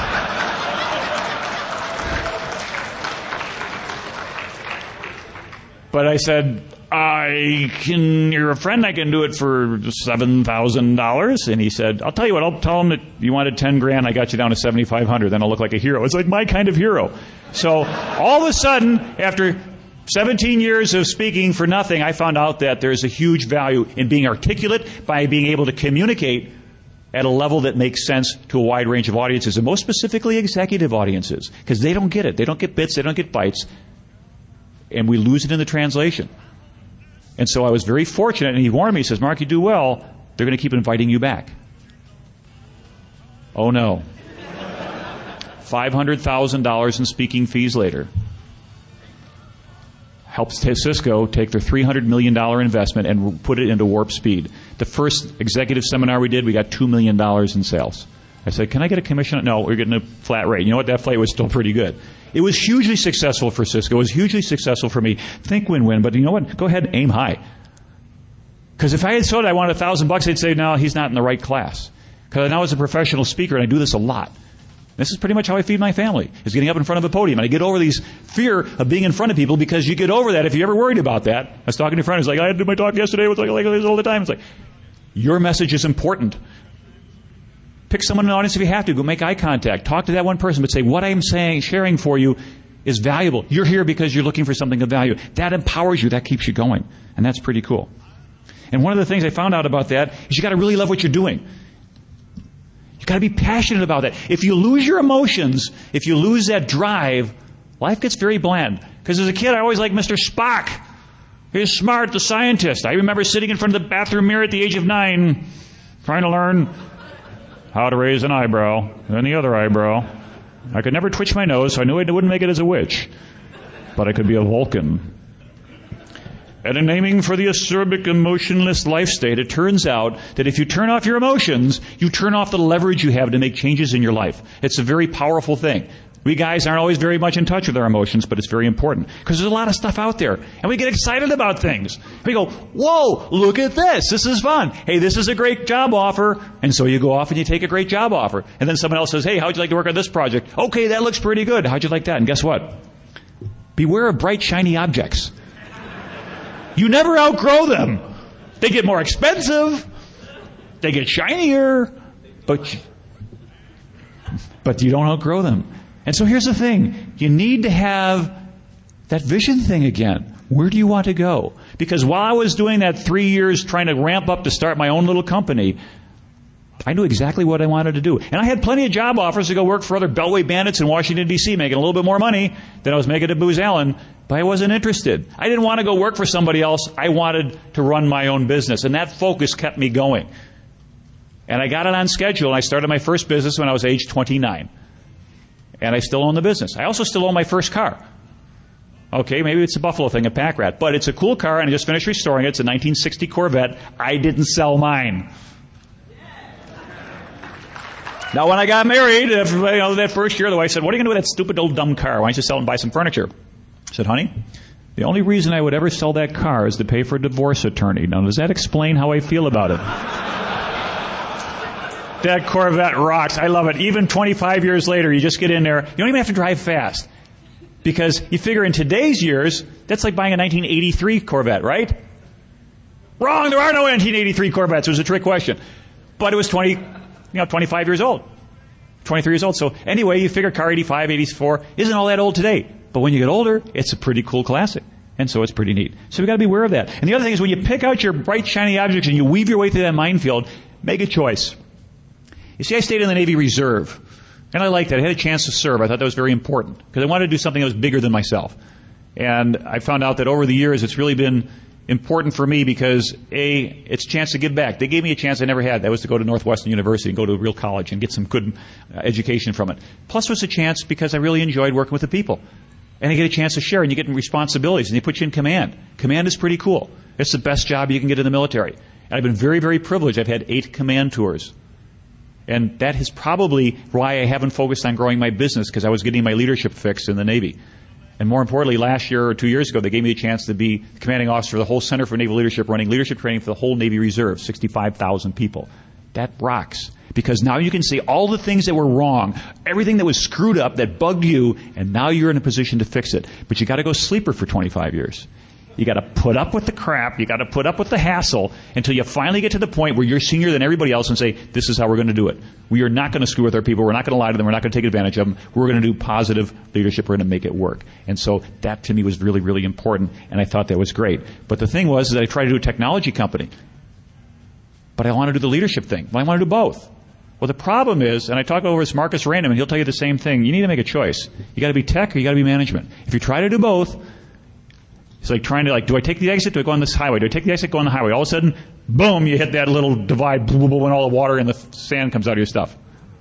But I said, you're a friend, I can do it for $7,000. And he said, I'll tell you what, I'll tell him that you wanted $10,000, I got you down to $7,500, then I'll look like a hero. It's like my kind of hero. So all of a sudden, after 17 years of speaking for nothing, I found out that there's a huge value in being articulate, by being able to communicate at a level that makes sense to a wide range of audiences, and most specifically executive audiences, because they don't get it. They don't get bits, they don't get bytes, and we lose it in the translation. And so I was very fortunate, and he warned me, he says, Mark, you do well, they're going to keep inviting you back. Oh no. $500,000 in speaking fees later helps Cisco take their $300 million investment and put it into warp speed. The first executive seminar we did, we got $2 million in sales. I said, can I get a commission? No, we're getting a flat rate. You know what? That flight was still pretty good. It was hugely successful for Cisco. It was hugely successful for me. Think win-win, but you know what? Go ahead and aim high. Because if I had said I wanted $1,000, they'd say, no, he's not in the right class. Because now as a professional speaker, and I do this a lot, This is pretty much how I feed my family, is getting up in front of a podium. And I get over these fear of being in front of people, because you get over that if you're ever worried about that. I was talking to a friend who's like, I had to do my talk yesterday. It was like this all the time. It's like, your message is important. Pick someone in the audience if you have to. Go make eye contact. Talk to that one person, but say, what I'm saying, sharing for you is valuable. You're here because you're looking for something of value. That empowers you. That keeps you going. And that's pretty cool. And one of the things I found out about that is you got to really love what you're doing. You've got to be passionate about that. If you lose your emotions, if you lose that drive, life gets very bland. Because as a kid, I always liked Mr. Spock. He was smart, the scientist. I remember sitting in front of the bathroom mirror at the age of 9, trying to learn how to raise an eyebrow, then the other eyebrow. I could never twitch my nose, so I knew I wouldn't make it as a witch. But I could be a Vulcan. And in aiming for the acerbic, emotionless life state, it turns out that if you turn off your emotions, you turn off the leverage you have to make changes in your life. It's a very powerful thing. We guys aren't always very much in touch with our emotions, but it's very important. Because there's a lot of stuff out there. And we get excited about things. We go, whoa, look at this. This is fun. Hey, this is a great job offer. And so you go off and you take a great job offer. And then someone else says, hey, how'd you like to work on this project? Okay, that looks pretty good. How'd you like that? And guess what? Beware of bright, shiny objects. You never outgrow them. They get more expensive. They get shinier. But you don't outgrow them. And so here's the thing. You need to have that vision thing again. Where do you want to go? Because while I was doing that 3 years trying to ramp up to start my own little company, I knew exactly what I wanted to do. And I had plenty of job offers to go work for other Beltway bandits in Washington, D.C., making a little bit more money than I was making at Booz Allen, but I wasn't interested. I didn't want to go work for somebody else. I wanted to run my own business, and that focus kept me going. And I got it on schedule, and I started my first business when I was age 29. And I still own the business. I also still own my first car. Okay, maybe it's a Buffalo thing, a pack rat, but it's a cool car, and I just finished restoring it. It's a 1960 Corvette. I didn't sell mine. Now, when I got married, that first year, the wife said, what are you going to do with that stupid old dumb car? Why don't you sell it and buy some furniture? I said, honey, the only reason I would ever sell that car is to pay for a divorce attorney. Now, does that explain how I feel about it? That Corvette rocks. I love it. Even 25 years later, you just get in there. You don't even have to drive fast. Because you figure in today's years, that's like buying a 1983 Corvette, right? Wrong. There are no 1983 Corvettes. It was a trick question. But it was 25 years old. 23 years old. So anyway, you figure car 85, 84 isn't all that old today. But when you get older, it's a pretty cool classic. And so it's pretty neat. So we've got to be aware of that. And the other thing is when you pick out your bright, shiny objects and you weave your way through that minefield, make a choice. You see, I stayed in the Navy Reserve. And I liked that. I had a chance to serve. I thought that was very important. Because I wanted to do something that was bigger than myself. And I found out that over the years, it's really been important for me because, A, it's a chance to give back. They gave me a chance I never had. That was to go to Northwestern University and go to a real college and get some good education from it. Plus, it was a chance because I really enjoyed working with the people. And you get a chance to share, and you get responsibilities, and they put you in command. Command is pretty cool. It's the best job you can get in the military. And I've been very, very privileged. I've had 8 command tours. And that is probably why I haven't focused on growing my business, because I was getting my leadership fix in the Navy. And more importantly, last year or 2 years ago, they gave me a chance to be the commanding officer for the whole Center for Naval Leadership, running leadership training for the whole Navy Reserve, 65,000 people. That rocks. Because now you can see all the things that were wrong, everything that was screwed up, that bugged you, and now you're in a position to fix it. But you got to go sleeper for 25 years. You got to put up with the crap. You got to put up with the hassle until you finally get to the point where you're senior than everybody else and say, this is how we're going to do it. We are not going to screw with our people. We're not going to lie to them. We're not going to take advantage of them. We're going to do positive leadership. We're going to make it work. And so that to me was really, really important, and I thought that was great. But the thing was that I tried to do a technology company. But I want to do the leadership thing. Well, I want to do both. Well, the problem is, and I talk over with Marcus Random, and he'll tell you the same thing, you need to make a choice. You got to be tech or you got to be management. If you try to do both, it's like trying to, do I take the exit? Do I go on this highway? Do I take the exit? Go on the highway. All of a sudden, boom, you hit that little divide, boom, boom, and all the water and the sand comes out of your stuff.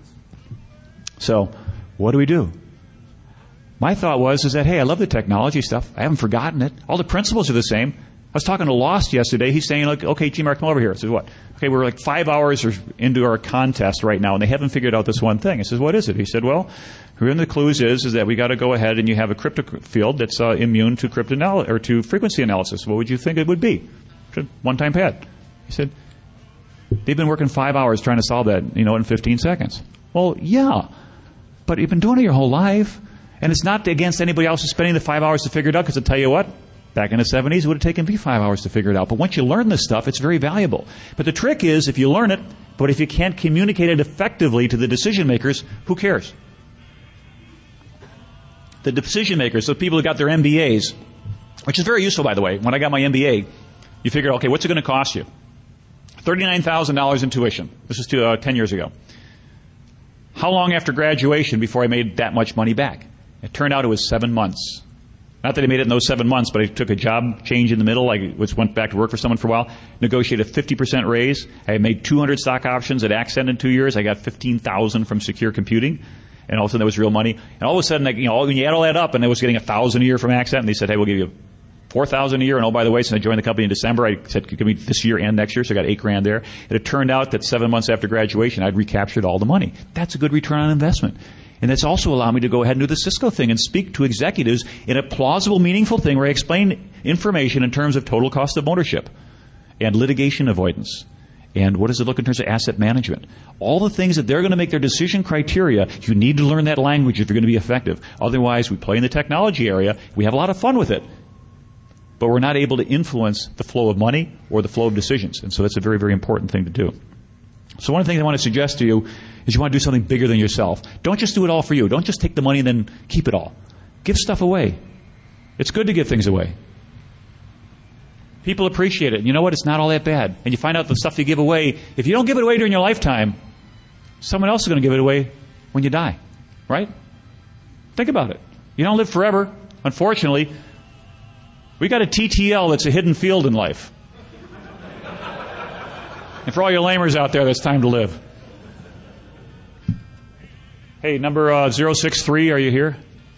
So, what do we do? My thought was that, hey, I love the technology stuff. I haven't forgotten it. All the principles are the same. I was talking to Lost yesterday. He's saying, okay, G-Mark, come over here. I said, what? Okay, we're like 5 hours into our contest right now, and they haven't figured out this one thing. I said, what is it? He said, well, one of the clues is that we got to go ahead and you have a crypto field that's immune to to frequency analysis. What would you think it would be? One-time pad. He said, they've been working 5 hours trying to solve that, in 15 seconds. Well, yeah. But you've been doing it your whole life. And it's not against anybody else who's spending the 5 hours to figure it out, because I'll tell you what, back in the 70s, it would have taken me 5 hours to figure it out. But once you learn this stuff, it's very valuable. But the trick is, if you learn it, but if you can't communicate it effectively to the decision makers, who cares? The decision makers, the people who got their MBAs, which is very useful, by the way. When I got my MBA, you figure, okay, what's it going to cost you? $39,000 in tuition. This is 10 years ago. How long after graduation before I made that much money back? It turned out it was 7 months. Not that I made it in those 7 months, but I took a job change in the middle. I went back to work for someone for a while, negotiated a 50% raise. I made 200 stock options at Accent in 2 years. I got $15,000 from Secure Computing. And all of a sudden, that was real money. And all of a sudden, when you add all that up, and I was getting $1,000 a year from Accent, and they said, hey, we'll give you $4,000 a year. And oh, by the way, since I joined the company in December, I said, give me this year and next year, so I got $8,000 there. And it turned out that 7 months after graduation, I'd recaptured all the money. That's a good return on investment. And that's also allowed me to go ahead and do the Cisco thing and speak to executives in a plausible, meaningful thing where I explain information in terms of total cost of ownership and litigation avoidance. And what does it look in terms of asset management? All the things that they're going to make their decision criteria, you need to learn that language if you're going to be effective. Otherwise, we play in the technology area. We have a lot of fun with it. But we're not able to influence the flow of money or the flow of decisions. And so that's a very, very important thing to do. So one of the things I want to suggest to you is you want to do something bigger than yourself. Don't just do it all for you. Don't just take the money and then keep it all. Give stuff away. It's good to give things away. People appreciate it. And you know what? It's not all that bad. And you find out the stuff you give away, if you don't give it away during your lifetime, someone else is going to give it away when you die. Right? Think about it. You don't live forever. Unfortunately, we got a TTL that's a hidden field in life. And for all your lamers out there, that's time to live. Hey, number 063, are you here?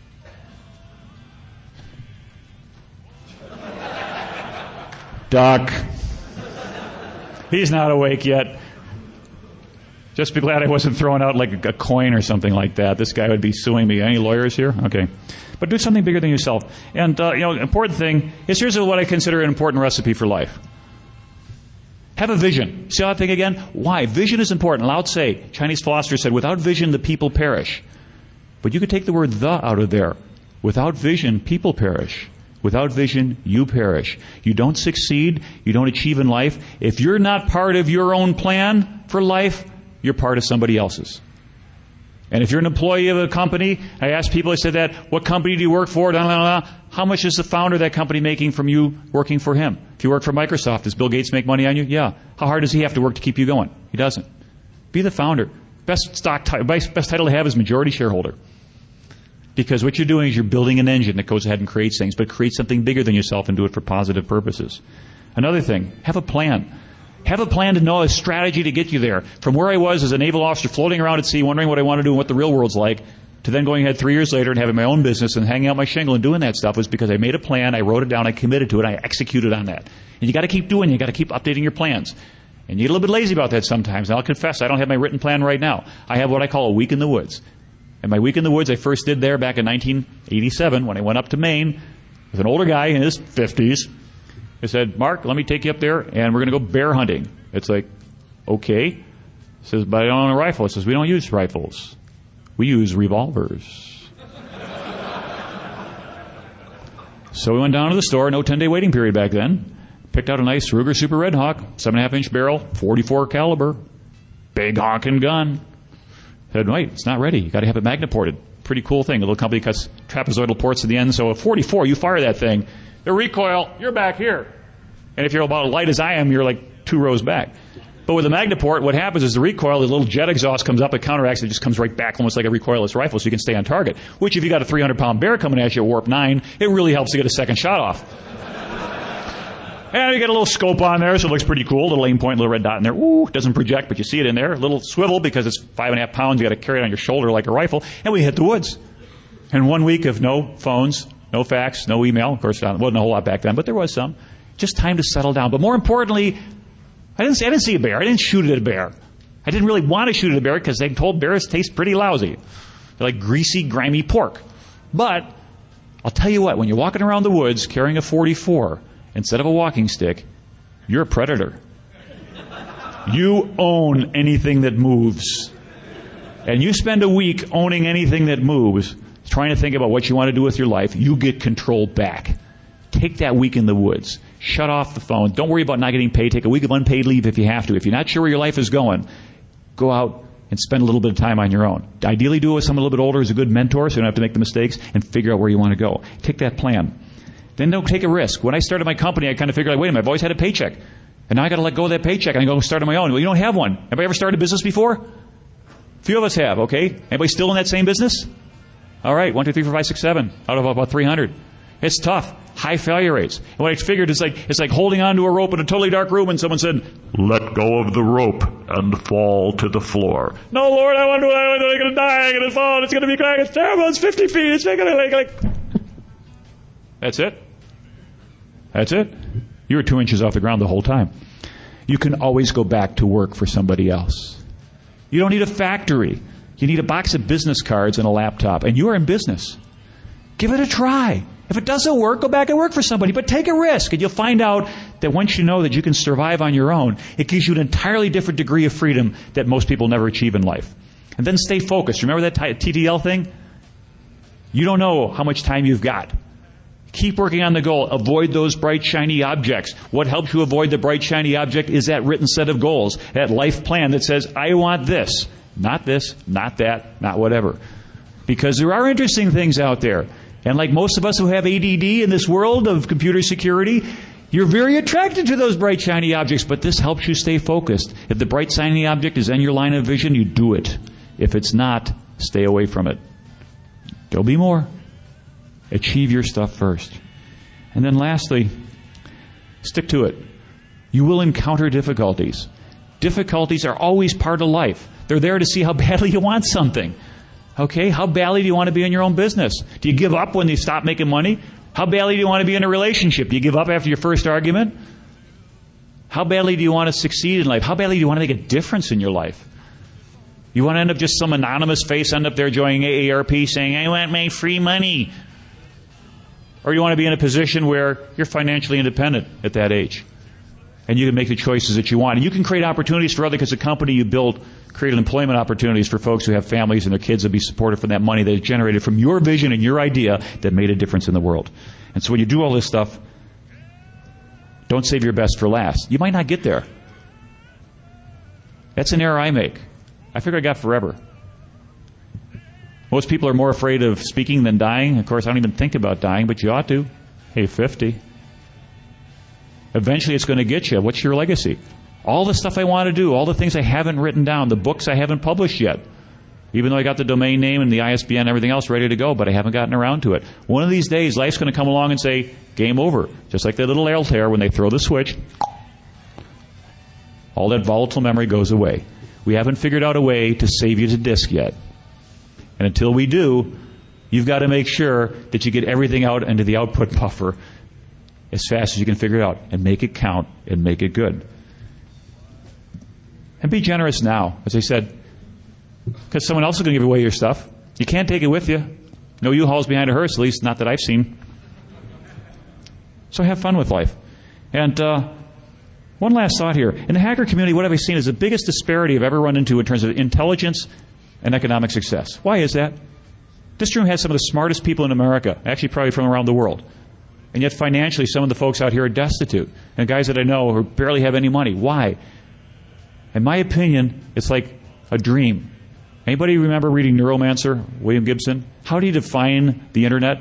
Duck. He's not awake yet. Just be glad I wasn't throwing out like a coin or something like that. This guy would be suing me. Any lawyers here? Okay. But do something bigger than yourself. And, important thing is here's what I consider an important recipe for life. Have a vision. See that thing again? Why? Vision is important. Lao Tse, Chinese philosopher, said, without vision, the people perish. But you could take the word the out of there. Without vision, people perish. Without vision, you perish. You don't succeed. You don't achieve in life. If you're not part of your own plan for life, you're part of somebody else's. And if you're an employee of a company, I ask people, I said that, what company do you work for? How much is the founder of that company making from you working for him? If you work for Microsoft, does Bill Gates make money on you? Yeah. How hard does he have to work to keep you going? He doesn't. Be the founder. Best title to have is majority shareholder. Because what you're doing is you're building an engine that goes ahead and creates things, but create something bigger than yourself and do it for positive purposes. Another thing, have a plan. Have a plan to know a strategy to get you there. From where I was as a naval officer floating around at sea, wondering what I want to do and what the real world's like, to then going ahead 3 years later and having my own business and hanging out my shingle and doing that stuff was because I made a plan, I wrote it down, I committed to it, I executed on that. And you got to keep doing it. You got to keep updating your plans. And you get a little bit lazy about that sometimes. And I'll confess, I don't have my written plan right now. I have what I call a week in the woods. And my week in the woods I first did there back in 1987 when I went up to Maine with an older guy in his 50s. I said, Mark, let me take you up there and we're going to go bear hunting. It's like, okay. He says, but I don't own a rifle. He says, we don't use rifles. We use revolvers. So we went down to the store, no 10-day waiting period back then. Picked out a nice Ruger Super Red Hawk, 7.5-inch barrel, 44 caliber, big honking gun. Said, wait, it's not ready. You got to have it magneported. Pretty cool thing. A little company cuts trapezoidal ports at the end. So a 44, you fire that thing. The recoil, you're back here. And if you're about as light as I am, you're like 2 rows back. But with a magneport, what happens is the recoil, the little jet exhaust comes up, it counteracts, it just comes right back almost like a recoilless rifle, so you can stay on target. Which, if you got a 300-pound bear coming at you at warp 9, it really helps to get a second shot off. And you get a little scope on there, so it looks pretty cool. Little aim point, little red dot in there. Ooh, it doesn't project, but you see it in there. A little swivel because it's 5.5 pounds. You got to carry it on your shoulder like a rifle. And we hit the woods. And 1 week of no phones, no fax, no email. Of course, there wasn't a whole lot back then, but there was some. Just time to settle down. But more importantly, I didn't see a bear. I didn't shoot at a bear. I didn't really want to shoot at a bear because they told bears taste pretty lousy. They're like greasy, grimy pork. But I'll tell you what, when you're walking around the woods carrying a 44 instead of a walking stick, you're a predator. You own anything that moves. and you spend a week owning anything that moves, trying to think about what you want to do with your life, you get control back. Take that week in the woods. Shut off the phone. Don't worry about not getting paid. Take a week of unpaid leave if you have to. If you're not sure where your life is going, go out and spend a little bit of time on your own. Ideally do it with someone a little bit older who's a good mentor so you don't have to make the mistakes, and figure out where you want to go. Take that plan. Then don't take a risk. When I started my company, I kind of figured, like, wait a minute, I've always had a paycheck. And now I got to let go of that paycheck and go start on my own. Well, you don't have one. Have I ever started a business before? A few of us have, okay? Anybody still in that same business? All right, 1, 2, 3, 4, 5, 6, 7 out of about 300. It's tough. High failure rates. And what I figured is it's like holding onto a rope in a totally dark room and someone said, let go of the rope and fall to the floor. No, Lord, I want to do it. I'm going to die. I'm going to fall. It's going to be cracked. It's terrible. It's 50 feet. It's not going to like. That's it. That's it. You were 2 inches off the ground the whole time. You can always go back to work for somebody else. You don't need a factory. You need a box of business cards and a laptop, and you are in business. Give it a try. If it doesn't work, go back and work for somebody, but take a risk, and you'll find out that once you know that you can survive on your own, it gives you an entirely different degree of freedom that most people never achieve in life. And then stay focused. Remember that TTL thing? You don't know how much time you've got. Keep working on the goal. Avoid those bright, shiny objects. What helps you avoid the bright, shiny object is that written set of goals, that life plan that says, I want this, not that, not whatever. Because there are interesting things out there. And like most of us who have ADD in this world of computer security, you're very attracted to those bright, shiny objects, but this helps you stay focused. If the bright, shiny object is in your line of vision, you do it. If it's not, stay away from it. There'll be more. Achieve your stuff first. And then lastly, stick to it. You will encounter difficulties. Difficulties are always part of life. They're there to see how badly you want something. Okay? How badly do you want to be in your own business? Do you give up when you stop making money? How badly do you want to be in a relationship? Do you give up after your first argument? How badly do you want to succeed in life? How badly do you want to make a difference in your life? You want to end up just some anonymous face end up there joining AARP saying, I want my free money. Or you want to be in a position where you're financially independent at that age. And you can make the choices that you want. And you can create opportunities for others because the company you built created employment opportunities for folks who have families and their kids will be supported from that money that is generated from your vision and your idea that made a difference in the world. And so when you do all this stuff, don't save your best for last. You might not get there. That's an error I make. I figure I got forever. Most people are more afraid of speaking than dying. Of course, I don't even think about dying, but you ought to. Hey, 50. Eventually it's going to get you. What's your legacy? All the stuff I want to do, all the things I haven't written down, the books I haven't published yet. Even though I got the domain name and the ISBN and everything else ready to go, but I haven't gotten around to it. One of these days, life's going to come along and say, game over. Just like that little Altair, when they throw the switch, all that volatile memory goes away. We haven't figured out a way to save you to disk yet. And until we do, you've got to make sure that you get everything out into the output buffer as fast as you can figure it out, and make it count and make it good. And be generous now, as I said, because someone else is going to give away your stuff. You can't take it with you. No U-Hauls behind a hearse, at least not that I've seen. So have fun with life. And one last thought here. In the hacker community, what have I seen is the biggest disparity I've ever run into in terms of intelligence and economic success. Why is that? This room has some of the smartest people in America, actually probably from around the world. And yet financially, some of the folks out here are destitute. And guys that I know who barely have any money. Why? In my opinion, it's like a dream. Anybody remember reading Neuromancer, William Gibson? How do you define the Internet?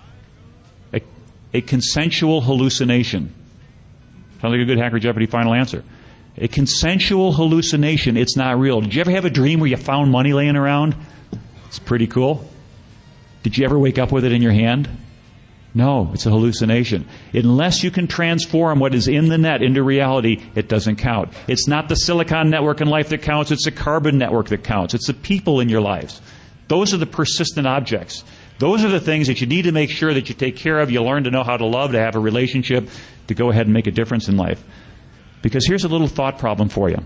A consensual hallucination. Sounds like a good Hacker Jeopardy final answer. A consensual hallucination. It's not real. Did you ever have a dream where you found money laying around? It's pretty cool. Did you ever wake up with it in your hand? No, it's a hallucination. Unless you can transform what is in the net into reality, it doesn't count. It's not the silicon network in life that counts. It's the carbon network that counts. It's the people in your lives. Those are the persistent objects. Those are the things that you need to make sure that you take care of, you learn to know how to love, to have a relationship, to go ahead and make a difference in life. Because here's a little thought problem for you.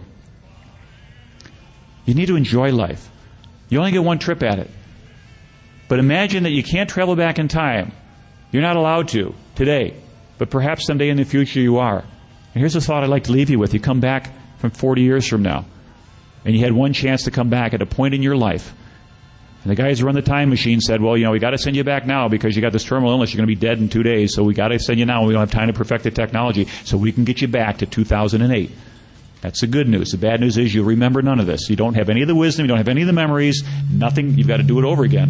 You need to enjoy life. You only get one trip at it. But imagine that you can't travel back in time. You're not allowed to today, but perhaps someday in the future you are. And here's a thought I'd like to leave you with. You come back from 40 years from now. and you had one chance to come back at a point in your life, and the guys who run the time machine said, well, we got to send you back now because you got this terminal illness, you're going to be dead in 2 days, so we got to send you now, and we don't have time to perfect the technology, so we can get you back to 2008. That's the good news. The bad news is you'll remember none of this. You don't have any of the wisdom, you don't have any of the memories, nothing, you've got to do it over again.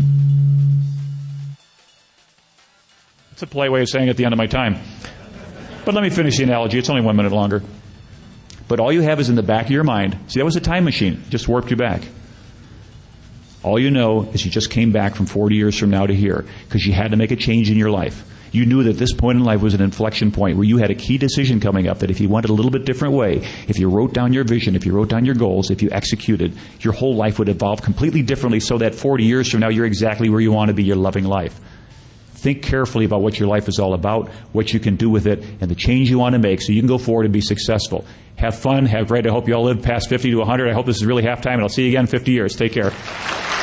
It's a polite way of saying at the end of my time. But let me finish the analogy. It's only 1 minute longer. But all you have is in the back of your mind. See, that was a time machine. It just warped you back. All you know is you just came back from 40 years from now to here because you had to make a change in your life. You knew that this point in life was an inflection point where you had a key decision coming up that if you went a little bit different way, if you wrote down your vision, if you wrote down your goals, if you executed, your whole life would evolve completely differently so that 40 years from now you're exactly where you want to be, your loving life. Think carefully about what your life is all about, what you can do with it, and the change you want to make so you can go forward and be successful. Have fun, have great. I hope you all live past 50 to 100. I hope this is really halftime, and I'll see you again in 50 years. Take care.